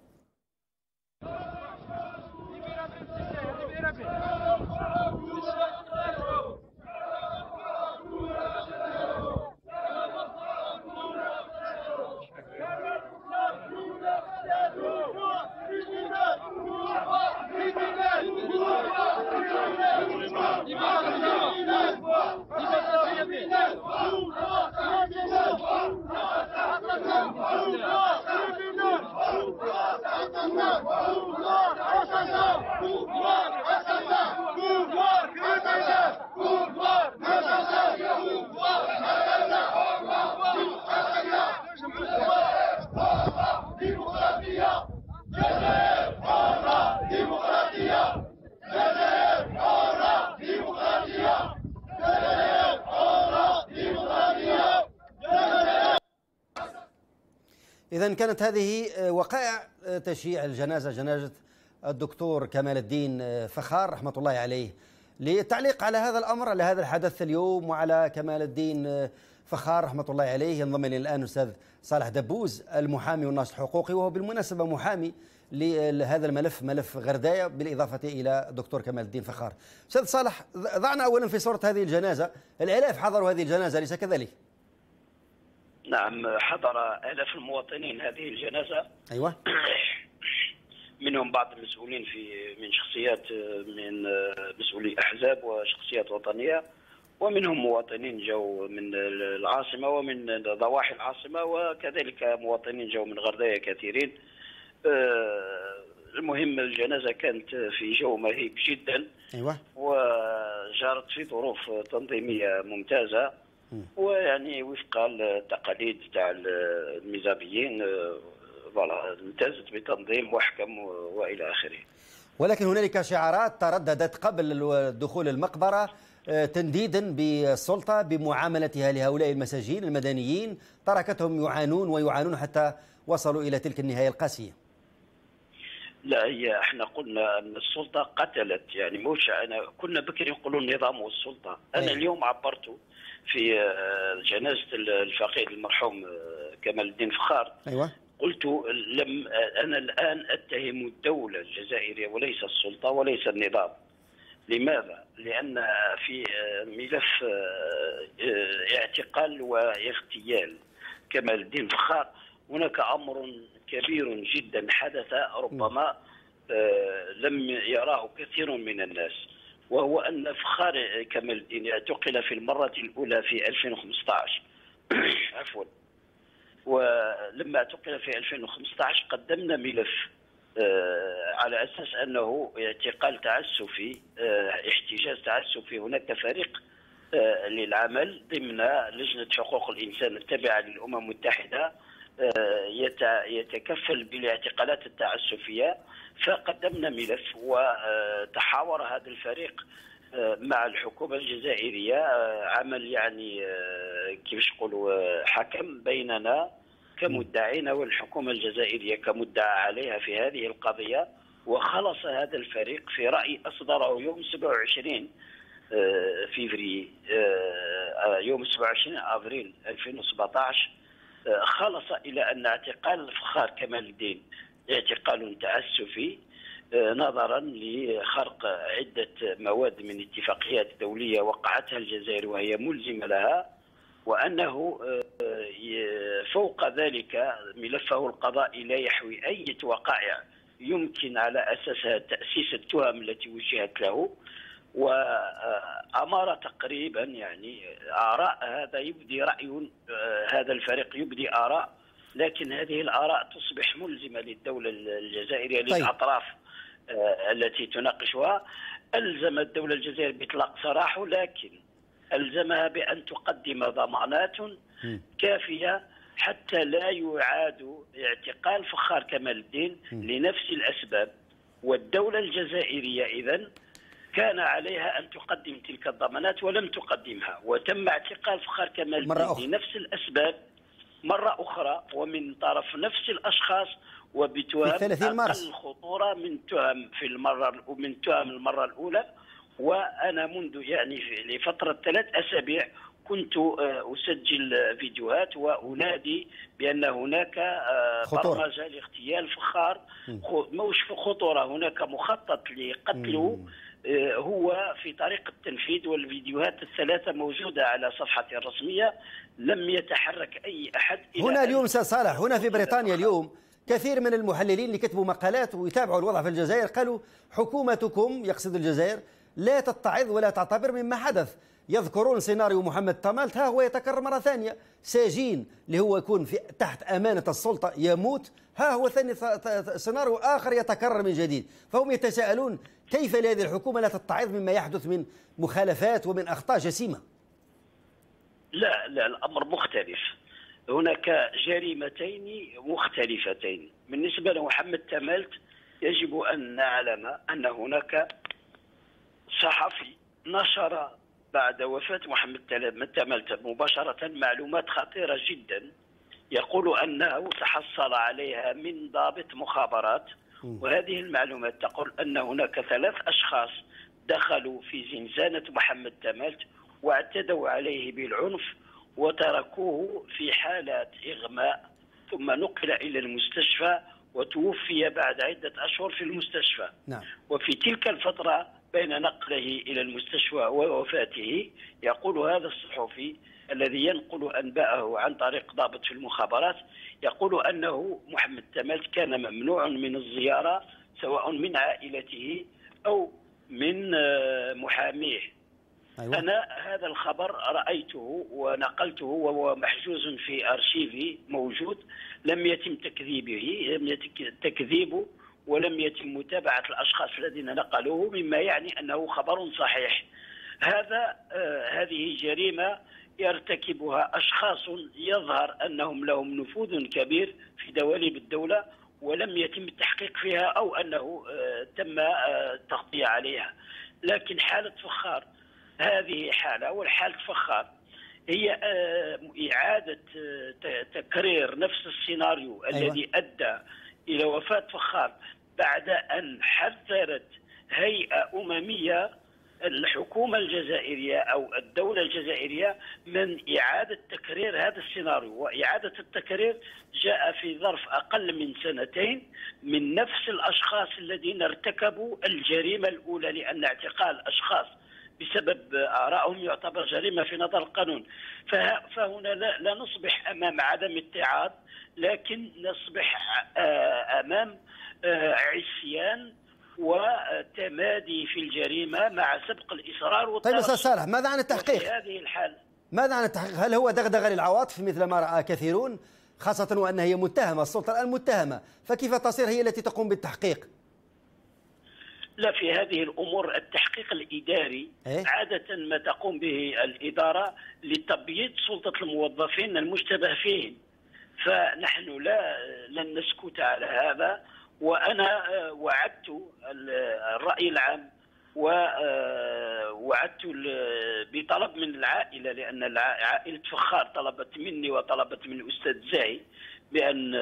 إذن كانت هذه وقائع تشييع الجنازة، جنازة الدكتور كمال الدين فخار رحمة الله عليه. للتعليق على هذا الأمر، على هذا الحدث اليوم وعلى كمال الدين فخار رحمة الله عليه، ينضم إلينا الآن الأستاذ صالح دبوز المحامي والناشط الحقوقي، وهو بالمناسبة محامي لهذا الملف، ملف غرداية، بالإضافة إلى الدكتور كمال الدين فخار. أستاذ صالح، ضعنا أولا في صورة هذه الجنازة، الآلاف حضروا هذه الجنازة أليس كذلك؟ نعم، حضر آلاف المواطنين هذه الجنازة. أيوة. منهم بعض المسؤولين من شخصيات، من مسؤولي أحزاب وشخصيات وطنية، ومنهم مواطنين جو من العاصمة ومن ضواحي العاصمة، وكذلك مواطنين جو من غرداية كثيرين. المهم الجنازة كانت في جو مهيب جدا. أيوة. وجرت في ظروف تنظيمية ممتازة، ويعني وفق التقاليد تاع الميزابيين، امتازت بتنظيم محكم والى اخره. ولكن هنالك شعارات ترددت قبل دخول المقبرة تنديدا بالسلطة بمعاملتها لهؤلاء المساجين المدنيين، تركتهم يعانون حتى وصلوا إلى تلك النهاية القاسية. لا، هي احنا قلنا ان السلطة قتلت، يعني موش انا كنا بكري نقولوا النظام والسلطة. انا اليوم عبرت في جنازة الفقيد المرحوم كمال الدين فخار. أيوة. قلت أنا الآن أتهم الدولة الجزائرية وليس السلطة وليس النظام. لماذا؟ لأن في ملف اعتقال واغتيال كمال الدين فخار هناك أمر كبير جدا حدث ربما لم يراه كثير من الناس، وهو أن فخار كمال الدين اعتقل في المرة الأولى في 2015 عفوا. ولما اعتقل في 2015 قدمنا ملف على أساس أنه اعتقال تعسفي، احتجاز تعسفي. هناك فريق للعمل ضمن لجنة حقوق الإنسان التابعة للأمم المتحدة يتكفل بالاعتقالات التعسفية، فقدمنا ملف وتحاور هذا الفريق مع الحكومة الجزائرية، عمل يعني كيفاش نقولوا حكم بيننا كمدعين والحكومة الجزائرية كمدعى عليها في هذه القضية. وخلص هذا الفريق في رأي أصدره يوم 27 فيفري يوم 27 أبريل 2017 خلص إلى أن اعتقال فخار كمال الدين اعتقال تعسفي نظرا لخرق عدة مواد من اتفاقيات دولية وقعتها الجزائر وهي ملزمة لها، وأنه فوق ذلك ملفه القضائي لا يحوي أي وقائع يمكن على أساسها تأسيس التهم التي وجهت له، وأمر تقريبا يعني آراء هذا يبدي رأي هذا الفريق يبدي آراء، لكن هذه الآراء تصبح ملزمة للدولة الجزائرية للأطراف التي تناقشها. ألزم الدولة الجزائرية بإطلاق سراحه، لكن ألزمها بأن تقدم ضمانات كافية حتى لا يعاد اعتقال فخار كمال الدين لنفس الأسباب. والدولة الجزائرية إذن كان عليها أن تقدم تلك الضمانات ولم تقدمها، وتم اعتقال فخار كمال الدين لنفس الأسباب مرة أخرى ومن طرف نفس الأشخاص وبتهم أقل خطورة من تهم المرة الأولى. وأنا منذ يعني لفترة 3 أسابيع كنت أسجل فيديوهات وأنادي بأن هناك برمجة لاغتيال فخار، موش خطورة، هناك مخطط لقتله هو في طريق التنفيذ. والفيديوهات ال3 موجودة على صفحتي الرسمية، لم يتحرك أي أحد. هنا اليوم أستاذ صالح، هنا في بريطانيا اليوم كثير من المحللين اللي كتبوا مقالات ويتابعوا الوضع في الجزائر قالوا حكومتكم، يقصد الجزائر، لا تتعظ ولا تعتبر مما حدث. يذكرون سيناريو محمد تمالت، ها هو يتكرر مرة ثانية. ساجين اللي هو يكون تحت أمانة السلطة يموت، ها هو ثاني سيناريو آخر يتكرر من جديد. فهم يتساءلون كيف لهذه الحكومة لا تتعظ مما يحدث من مخالفات ومن أخطاء جسيمة. لا الأمر مختلف، هناك جريمتين مختلفتين. بالنسبة لمحمد تمالت يجب أن نعلم أن هناك صحفي نشر بعد وفاة محمد تمالت مباشرة معلومات خطيرة جدا يقول أنه تحصل عليها من ضابط مخابرات، وهذه المعلومات تقول أن هناك 3 أشخاص دخلوا في زنزانة محمد تمالت واعتدوا عليه بالعنف وتركوه في حالة إغماء، ثم نقل إلى المستشفى وتوفي بعد عدة أشهر في المستشفى. نعم. وفي تلك الفترة بين نقله إلى المستشفى ووفاته يقول هذا الصحفي الذي ينقل أنباءه عن طريق ضابط في المخابرات، يقول أنه محمد تمالت كان ممنوع من الزيارة سواء من عائلته أو من محاميه. أيوة. أنا هذا الخبر رأيته ونقلته وهو محجوز في أرشيفي موجود، لم يتم تكذيبه ولم يتم متابعة الأشخاص الذين نقلوه، مما يعني أنه خبر صحيح. هذه جريمة يرتكبها أشخاص يظهر أنهم لهم نفوذ كبير في دواليب الدولة ولم يتم التحقيق فيها أو أنه تم التغطية عليها. لكن حالة فخار هذه حالة، والحالة فخار هي إعادة تكرير نفس السيناريو الذي أدى إلى وفاة فخار بعد أن حذرت هيئة أممية الحكومة الجزائرية أو الدولة الجزائرية من إعادة تكرير هذا السيناريو. وإعادة التكرير جاء في ظرف أقل من سنتين من نفس الأشخاص الذين ارتكبوا الجريمة الأولى، لأن اعتقال أشخاص بسبب آرائهم يعتبر جريمة في نظر القانون. فهنا لا نصبح أمام عدم اتعاظ، لكن نصبح أمام عصيان وتمادي في الجريمة مع سبق الإصرار والترصد. طيب أستاذ صالح، ماذا عن التحقيق؟ في هذه الحالة ماذا عن التحقيق؟ هل هو دغدغة للعواطف مثل ما رأى كثيرون، خاصة وأنها هي متهمة، السلطة الآن متهمة، فكيف تصير هي التي تقوم بالتحقيق؟ لا، في هذه الأمور التحقيق الإداري عادة ما تقوم به الإدارة لتبييض سلطة الموظفين المشتبه فيهم، فنحن لن نسكت على هذا. وأنا وعدت الرأي العام ووعدت بطلب من العائلة، لأن عائلة فخار طلبت مني وطلبت من الأستاذ زاهي بأن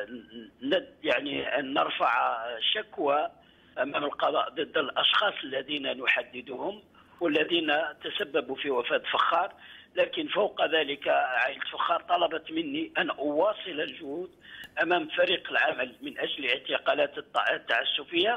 أن نرفع شكوى أمام القضاء ضد الأشخاص الذين نحددهم والذين تسببوا في وفاة فخار. لكن فوق ذلك عائلة فخار طلبت مني أن أواصل الجهود أمام فريق العمل من أجل اعتقالات التعسفية،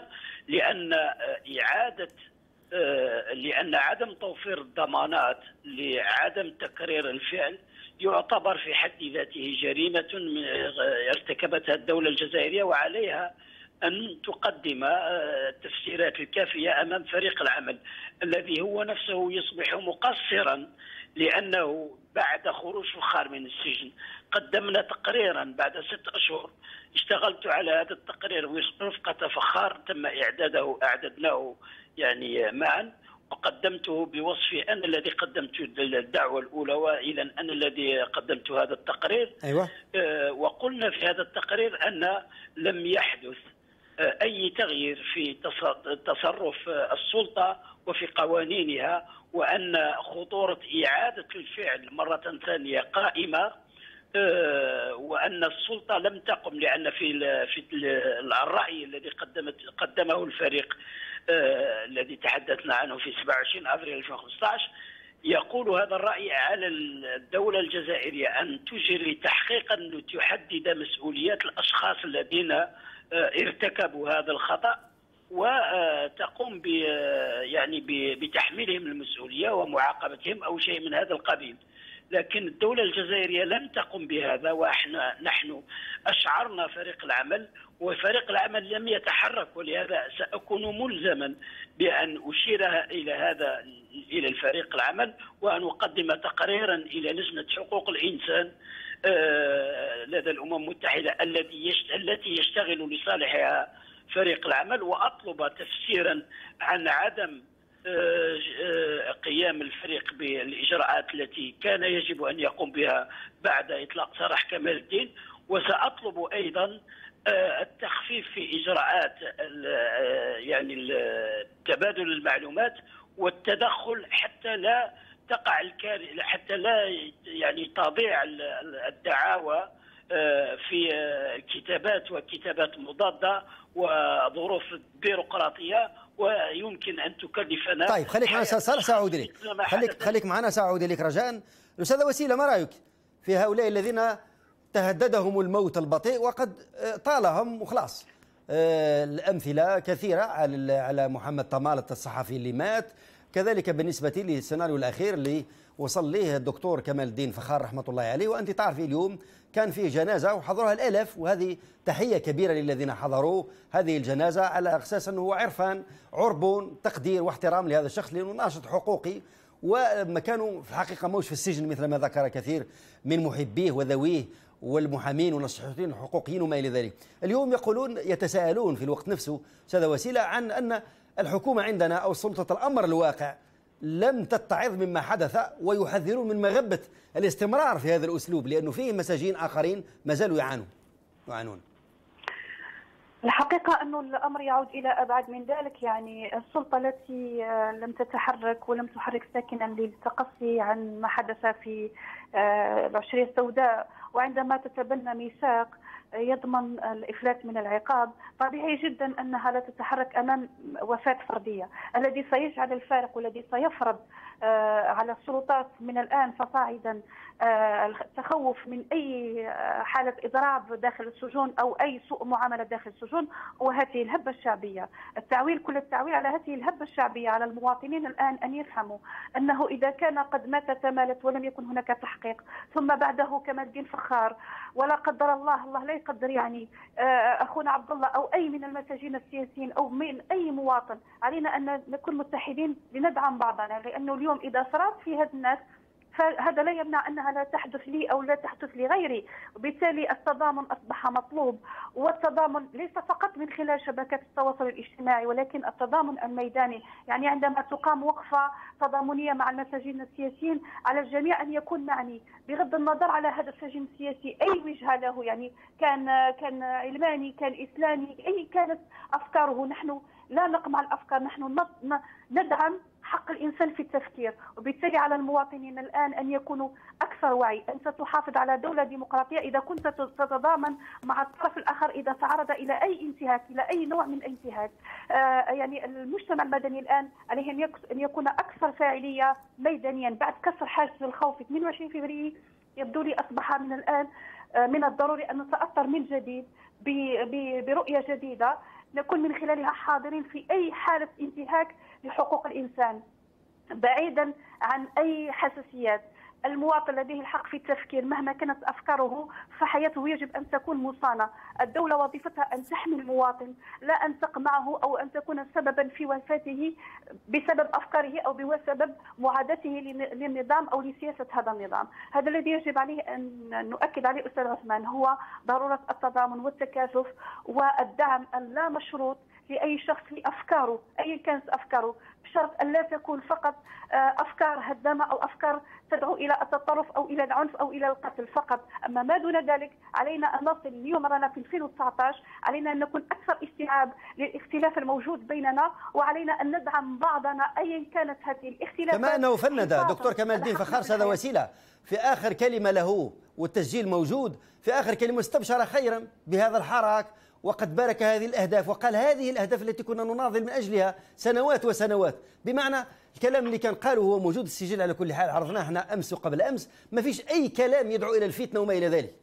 لأن عدم توفير الضمانات لعدم تكرير الفعل يعتبر في حد ذاته جريمة ارتكبتها الدولة الجزائرية، وعليها أن تقدم التفسيرات الكافية أمام فريق العمل الذي هو نفسه يصبح مقصرا، لأنه بعد خروج فخار من السجن قدمنا تقريرا بعد 6 أشهر. اشتغلت على هذا التقرير ورفقة فخار، تم أعددناه معا، وقدمته بوصفي أنا الذي قدمت الدعوة الأولى، وإذا أنا الذي قدمت هذا التقرير. أيوة. وقلنا في هذا التقرير أن لم يحدث أي تغيير في تصرف السلطة وفي قوانينها، وأن خطورة إعادة الفعل مرة ثانية قائمة، وأن السلطة لم تقم، لأن في الرأي الذي قدمه الفريق الذي تحدثنا عنه في 27 أبريل 2015 يقول هذا الرأي على الدولة الجزائرية أن تجري تحقيقا لتحدد مسؤوليات الأشخاص الذين ارتكبوا هذا الخطأ، وتقوم بتحميلهم المسؤولية ومعاقبتهم أو شيء من هذا القبيل. لكن الدولة الجزائرية لم تقم بهذا، ونحن أشعرنا فريق العمل، وفريق العمل لم يتحرك، ولهذا سأكون ملزما بأن أشير إلى الفريق العمل وأن أقدم تقريرا إلى لجنة حقوق الإنسان لدى الأمم المتحدة التي يشتغل لصالحها فريق العمل، وأطلب تفسيرا عن عدم قيام الفريق بالإجراءات التي كان يجب أن يقوم بها بعد إطلاق سراح كمال الدين. وسأطلب أيضا التخفيف في إجراءات تبادل المعلومات والتدخل حتى لا تقع الكارثة، حتى لا تضيع الدعاوى في كتابات مضادة وظروف بيروقراطية ويمكن أن تكلفنا. طيب خليك معنا صالح، سأعود إليك. خليك معنا، سأعود إليك رجاء. الأستاذة وسيلة، ما رأيك في هؤلاء الذين تهددهم الموت البطيء وقد طالهم وخلاص؟ الأمثلة كثيرة على محمد طمالة الصحفي اللي مات، كذلك بالنسبة للسيناريو الأخير اللي وصل ليه الدكتور كمال الدين فخار رحمة الله عليه. وأنت تعرفي اليوم كان فيه جنازة وحضرها الآلاف، وهذه تحية كبيرة للذين حضروا هذه الجنازة على أساس أنه عرفان عربون تقدير واحترام لهذا الشخص لأنه ناشط حقوقي، ومكانه في الحقيقة موش في السجن مثل ما ذكر كثير من محبيه وذويه والمحامين والناشطين الحقوقيين وما إلى ذلك. اليوم يقولون يتساءلون في الوقت نفسه أستاذة وسيلة عن أن الحكومة عندنا أو سلطة الأمر الواقع لم تتعظ مما حدث، ويحذرون من مغبة الاستمرار في هذا الأسلوب، لأنه فيه مساجين آخرين ما زالوا يعانون. الحقيقة أن الأمر يعود إلى أبعد من ذلك. يعني السلطة التي لم تتحرك ولم تحرك ساكنا للتقصي عن ما حدث في العشرية السوداء، وعندما تتبنى ميثاق يضمن الإفلات من العقاب، طبيعي جدا أنها لا تتحرك أمام وفاة فردية. الذي سيجعل الفارق والذي سيفرض على السلطات من الآن فصاعدا التخوف من أي حالة إضراب داخل السجون أو أي سوء معاملة داخل السجون هو هذه الهبة الشعبية. كل التعويل على هذه الهبة الشعبية على المواطنين الآن أن يفهموا أنه إذا كان قد مات تمالت ولم يكن هناك تحقيق، ثم بعده كمال الدين فخار، ولا قدر الله لا يقدر يعني أخونا عبد الله أو أي من المساجين السياسيين أو من أي مواطن، علينا أن نكون متحدين لندعم بعضنا، لأنه اليوم إذا صارت في هذا الناس فهذا لا يمنع أنها لا تحدث لي أو لا تحدث لغيري، وبالتالي التضامن أصبح مطلوب، والتضامن ليس فقط من خلال شبكات التواصل الاجتماعي ولكن التضامن الميداني. يعني عندما تقام وقفة تضامنية مع المساجين السياسيين على الجميع أن يكون معني بغض النظر على هذا السجين السياسي أي وجهة له، يعني كان علماني كان إسلامي أي كانت أفكاره. نحن لا نقمع الأفكار، نحن ندعم حق الإنسان في التفكير، وبالتالي على المواطنين الآن أن يكونوا أكثر وعي. أنت تحافظ على دولة ديمقراطية إذا كنت تتضامن مع الطرف الآخر إذا تعرض إلى أي انتهاك، إلى أي نوع من الانتهاك. يعني المجتمع المدني الآن عليه أن يكون أكثر فاعلية ميدانيا بعد كسر حاجز الخوف 22 فبراير. يبدو لي أصبح من الآن من الضروري أن نتأثر من جديد برؤية جديدة نكون من خلالها حاضرين في أي حالة انتهاك لحقوق الإنسان بعيدا عن أي حساسيات. المواطن لديه الحق في التفكير مهما كانت أفكاره، فحياته يجب أن تكون مصانة. الدولة وظيفتها أن تحمي المواطن، لا أن تقمعه أو أن تكون سببا في وفاته بسبب أفكاره أو بسبب معاداته للنظام أو لسياسة هذا النظام. هذا الذي يجب عليه أن نؤكد عليه أستاذ عثمان، هو ضرورة التضامن والتكاتف والدعم اللا مشروط لأي شخص لأفكاره أي كانت أفكاره، بشرط أن لا تكون فقط أفكار هدامة أو أفكار تدعو إلى التطرف أو إلى العنف أو إلى القتل فقط. أما ما دون ذلك علينا أن نصل اليوم رانا في 2019، علينا أن نكون أكثر استيعاب للاختلاف الموجود بيننا، وعلينا أن ندعم بعضنا أيا كانت هذه الاختلافات. كما أنه فند دكتور كمال الدين فخار هذا وسيلة في آخر كلمة له والتسجيل موجود في آخر كلمة استبشر خيرا بهذا الحراك وقد بارك هذه الأهداف وقال هذه الأهداف التي كنا نناضل من أجلها سنوات وسنوات. بمعنى الكلام اللي كان قاله هو موجود السجل على كل حال، عرضناه احنا أمس وقبل أمس، ما فيش أي كلام يدعو إلى الفتنة وما إلى ذلك.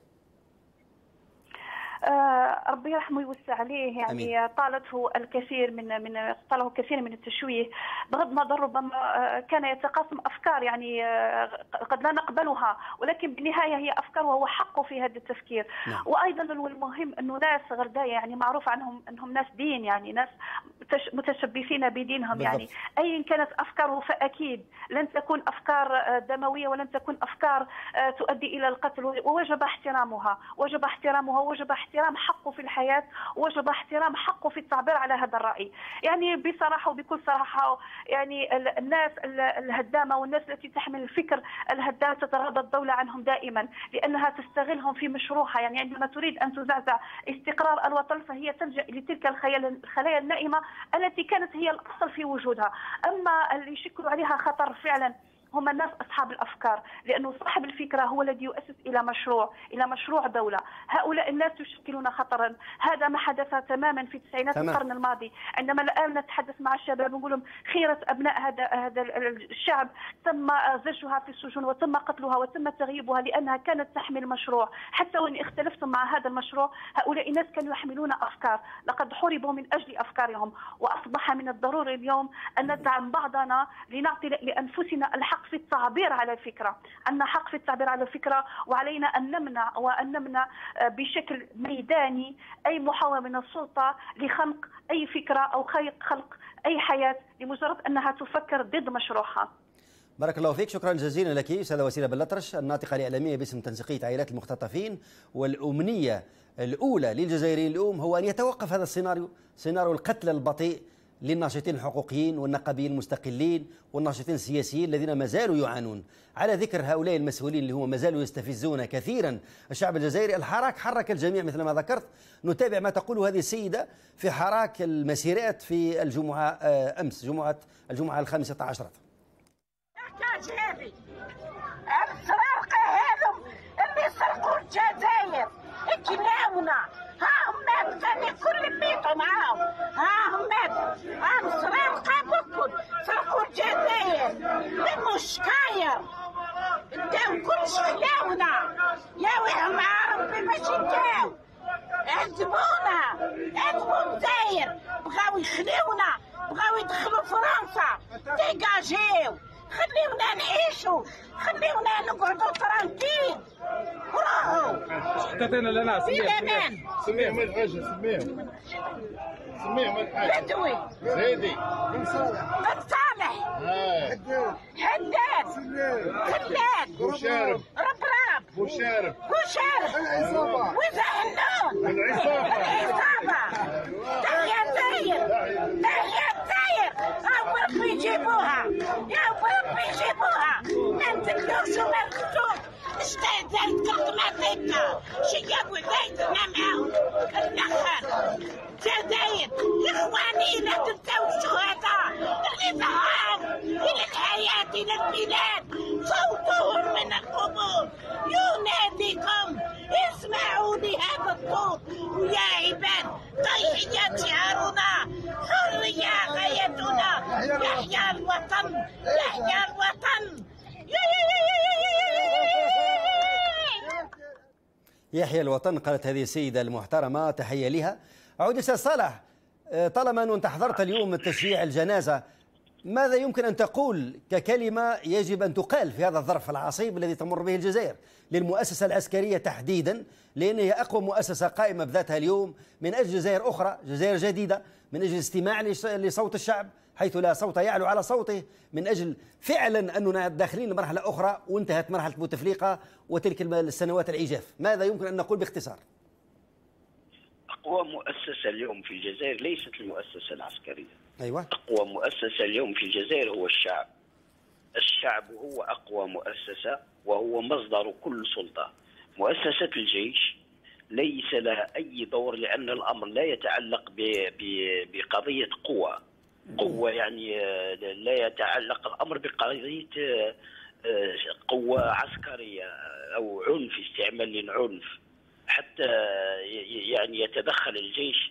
ربي يرحمه ويوسع عليه. يعني أمين. طالته الكثير من التشويه، بغض النظر ربما كان يتقاسم افكار يعني قد لا نقبلها، ولكن بالنهايه هي افكار وهو حقه في هذا التفكير. نعم. وايضا المهم انه ناس غردايه يعني معروف عنهم انهم ناس دين، يعني ناس متشبثين بدينهم. بالضبط. يعني ايا كانت افكاره فاكيد لن تكون افكار دمويه ولن تكون افكار تؤدي الى القتل، ووجب احترامها وجب احترام حقه في الحياة، وجب احترام حقه في التعبير على هذا الرأي. يعني بصراحة وبكل صراحة يعني الناس الهدامة والناس التي تحمل الفكر الهدام تتغاضى الدولة عنهم دائما لأنها تستغلهم في مشروعها. يعني عندما تريد أن تزعزع استقرار الوطن فهي تلجأ لتلك الخلايا النائمة التي كانت هي الأصل في وجودها. أما اللي يشكلوا عليها خطر فعلا هم الناس أصحاب الأفكار، لأنه صاحب الفكرة هو الذي يؤسس إلى مشروع دولة. هؤلاء الناس يشكلون خطرا. هذا ما حدث تماما في تسعينات القرن الماضي، عندما الآن نتحدث مع الشباب نقول لهم خيرة أبناء هذا الشعب تم زجها في السجون وتم قتلها وتم تغييبها لأنها كانت تحمل مشروع. حتى وإن اختلفتم مع هذا المشروع هؤلاء الناس كانوا يحملون أفكار، لقد حوربوا من أجل أفكارهم، وأصبح من الضروري اليوم أن ندعم بعضنا لنعطي لأنفسنا الحق في التعبير على الفكرة. عندنا حق في التعبير على الفكرة، وعلينا أن نمنع بشكل ميداني أي محاولة من السلطة لخنق أي فكرة أو خلق أي حياة لمجرد أنها تفكر ضد مشروعها. بارك الله فيك، شكرا جزيلا لك أستاذة وسيلة بلطرش، الناطقة الإعلامية باسم تنسيقية عائلات المختطفين. والأمنية الأولى للجزائريين اليوم هو أن يتوقف هذا السيناريو، سيناريو القتل البطيء للناشطين الحقوقيين والنقابيين المستقلين والناشطين السياسيين الذين ما زالوا يعانون. على ذكر هؤلاء المسؤولين اللي هم ما زالوا يستفزون كثيرا الشعب الجزائري، الحراك حرك الجميع مثل ما ذكرت. نتابع ما تقوله هذه السيدة في حراك المسيرات في الجمعة أمس، الجمعة الخامسة عشرة. السراقة هذم اللي سرقوا الجزائر كلاونا، ها هم مات كل ميتوا معاهم، ها هم مات، هم سراقة بكل سرقوا الجزائر بالمشكاير داو كلش كلاونا، يا ويهم مع ربي باش يداو عذبونا، عذبوا الجزائر، بغاو يخليونا، بغاو يدخلوا فرنسا، ديجاجيو، خليونا نعيشوا، خليونا نقعدوا ترانكيل، روحوا. تعطينا لنا سميهم الحاجة، سميهم الحاجة. بدوي. زيدي. بن صالح. حداد. خلاد. بوشارب. ربراب. بوشارب. العصابة. وزهنون. العصابة. تحيا الجزائر. تحيا الجزائر. يا ربي يجيبوها. يا ربي يجيبوها. ما نتكلوش وما نقتلوش. اشتهدت كلمة شيابوا زيتنا معاهم النخل جزائر. اخواني لا تنسوا الشهداء اللي ظهروا الى الحياة الى البلاد، صوتهم من القبور يناديكم اسمعوا لهذا الصوت. ويا عباد تحيا شعارنا، حرية غايتنا، يحيا الوطن، يحيا الوطن. يحيى الوطن، قالت هذه السيدة المحترمة، تحية لها. أعود أستاذ صالح، طالما أنت حضرت اليوم تشييع الجنازة، ماذا يمكن أن تقول ككلمة يجب أن تقال في هذا الظرف العصيب الذي تمر به الجزائر للمؤسسة العسكرية تحديدا، لأن هي أقوى مؤسسة قائمة بذاتها اليوم من أجل جزائر أخرى، جزائر جديدة، من أجل الاستماع لصوت الشعب حيث لا صوت يعلو على صوته، من أجل فعلا أننا داخلين لمرحلة أخرى وانتهت مرحلة بوتفليقة وتلك السنوات العجاف. ماذا يمكن أن نقول باختصار؟ أقوى مؤسسة اليوم في الجزائر ليست المؤسسة العسكرية. أيوة. أقوى مؤسسة اليوم في الجزائر هو الشعب. الشعب هو أقوى مؤسسة وهو مصدر كل سلطة. مؤسسة الجيش ليس لها أي دور، لأن الأمر لا يتعلق بقضية قوة، يعني لا يتعلق الأمر بقضية قوة عسكرية أو عنف، استعمال للعنف حتى يعني يتدخل الجيش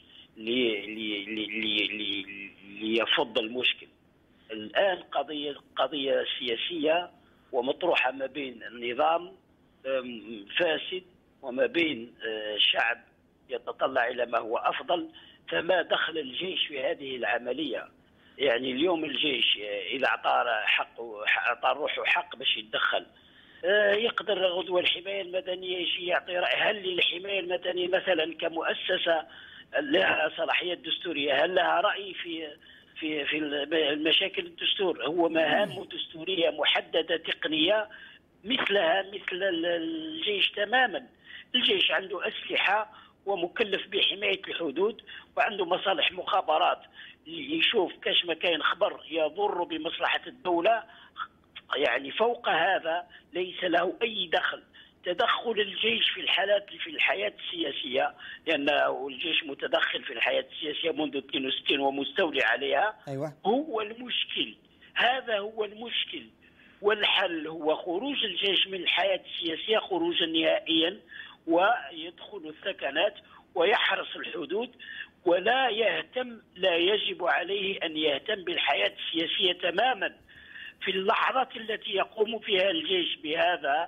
ليفض المشكل. الآن قضية سياسية ومطروحة ما بين النظام فاسد وما بين شعب يتطلع إلى ما هو أفضل، فما دخل الجيش في هذه العملية؟ يعني اليوم الجيش إذا أعطى روحه حق باش يتدخل، يقدر غدوة الحماية المدنية يجي يعطي رأي. هل للحماية المدنية مثلا كمؤسسة لها صلاحية دستورية، هل لها رأي في المشاكل الدستور؟ هو مهام دستورية محددة تقنية مثلها مثل الجيش تماما. الجيش عنده أسلحة ومكلف بحماية الحدود وعنده مصالح مخابرات، يشوف كاش ما كاين خبر يضر بمصلحة الدولة. يعني فوق هذا ليس له أي دخل. تدخل الجيش في الحياة السياسية، لأن الجيش متدخل في الحياة السياسية منذ 62 ومستولي عليها. أيوة. هو المشكل، هذا هو المشكل. والحل هو خروج الجيش من الحياة السياسية خروجا نهائيا، ويدخل الثكنات ويحرس الحدود، ولا يجب عليه أن يهتم بالحياة السياسية تماما. في اللحظات التي يقوم فيها الجيش بهذا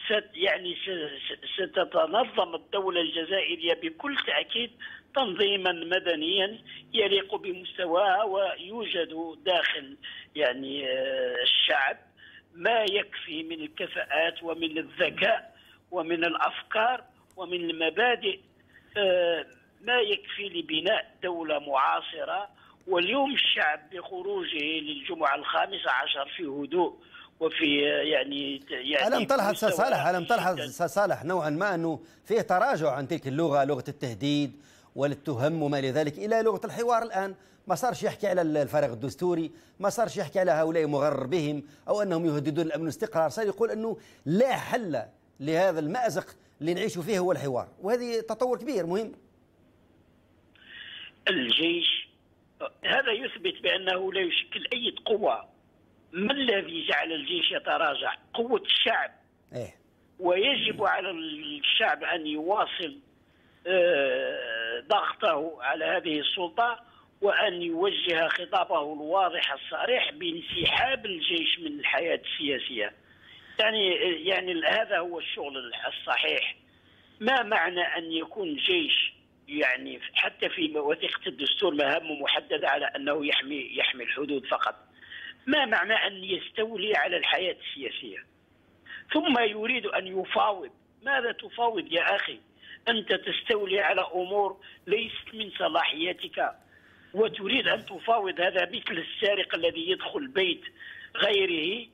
ستتنظم الدولة الجزائرية بكل تأكيد تنظيما مدنيا يليق بمستواها، ويوجد داخل الشعب ما يكفي من الكفاءات ومن الذكاء ومن الأفكار ومن المبادئ ما يكفي لبناء دولة معاصرة. واليوم الشعب بخروجه للجمعة 15 في هدوء وفي ألم تلحظ أستاذ صالح نوعا ما أنه فيه تراجع عن تلك اللغة، لغة التهديد والتهم وما إلى ذلك إلى لغة الحوار الآن. ما صارش يحكي على الفارغ الدستوري، ما صارش يحكي على هؤلاء مغرر بهم أو أنهم يهددون الأمن والاستقرار، صار يقول أنه لا حل لهذا المأزق اللي نعيش فيه هو الحوار، وهذه تطور كبير مهم. الجيش هذا يثبت بأنه لا يشكل أي قوة. ما الذي جعل الجيش يتراجع؟ قوة الشعب. ويجب على الشعب أن يواصل ضغطه على هذه السلطة وأن يوجه خطابه الواضح الصريح بانسحاب الجيش من الحياة السياسية. يعني هذا هو الشغل الصحيح. ما معنى أن يكون جيش يعني حتى في وثيقة الدستور مهامه محددة على أنه يحمي الحدود فقط؟ ما معنى أن يستولي على الحياة السياسية ثم يريد أن يفاوض؟ ماذا تفاوض يا أخي؟ أنت تستولي على أمور ليست من صلاحيتك وتريد أن تفاوض. هذا مثل السارق الذي يدخل بيت غيره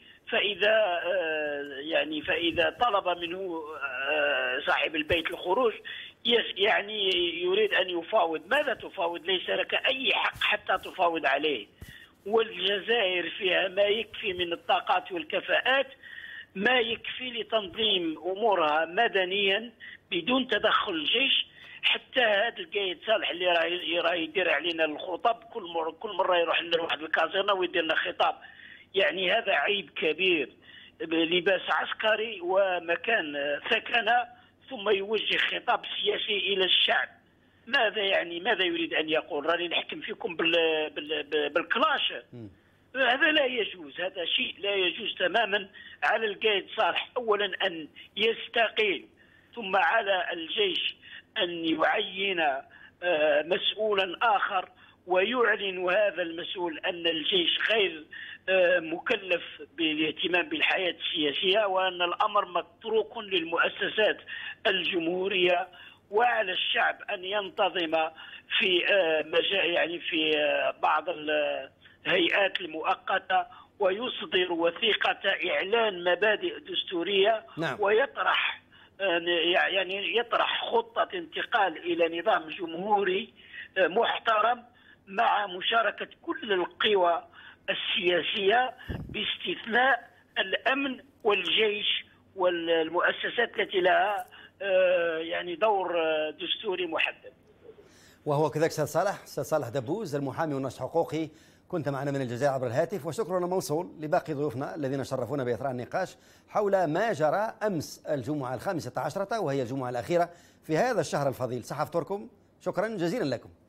فإذا طلب منه صاحب البيت الخروج يعني يريد أن يفاوض. ماذا تفاوض؟ ليس لك أي حق حتى تفاوض عليه. والجزائر فيها ما يكفي من الطاقات والكفاءات، ما يكفي لتنظيم أمورها مدنيا بدون تدخل الجيش. حتى هذا القايد صالح اللي راه يدير علينا الخطاب كل مرة يروح لنا واحد الكازينة ويدير لنا خطاب، يعني هذا عيب كبير. لباس عسكري ومكان سكنة ثم يوجه خطاب سياسي إلى الشعب. ماذا يريد أن يقول؟ راني نحكم فيكم بالكلاش. هذا لا يجوز، هذا شيء لا يجوز تماما. على القايد صالح أولا أن يستقيل، ثم على الجيش أن يعين مسؤولا آخر ويعلن هذا المسؤول أن الجيش غير مكلف بالاهتمام بالحياة السياسية وأن الأمر متروك للمؤسسات الجمهورية، وعلى الشعب أن ينتظم في في بعض الهيئات المؤقتة ويصدر وثيقة إعلان مبادئ دستورية. نعم. ويطرح يطرح خطة انتقال إلى نظام جمهوري محترم مع مشاركة كل القوى السياسية باستثناء الأمن والجيش والمؤسسات التي لها دور دستوري محدد. وهو كذلك أستاذ صالح دبوز المحامي والناشط الحقوقي، كنت معنا من الجزائر عبر الهاتف، وشكرنا موصول لباقي ضيوفنا الذين شرفونا بإثراء النقاش حول ما جرى أمس الجمعة 15 وهي الجمعة الأخيرة في هذا الشهر الفضيل. صحفتكم، شكرا جزيلا لكم.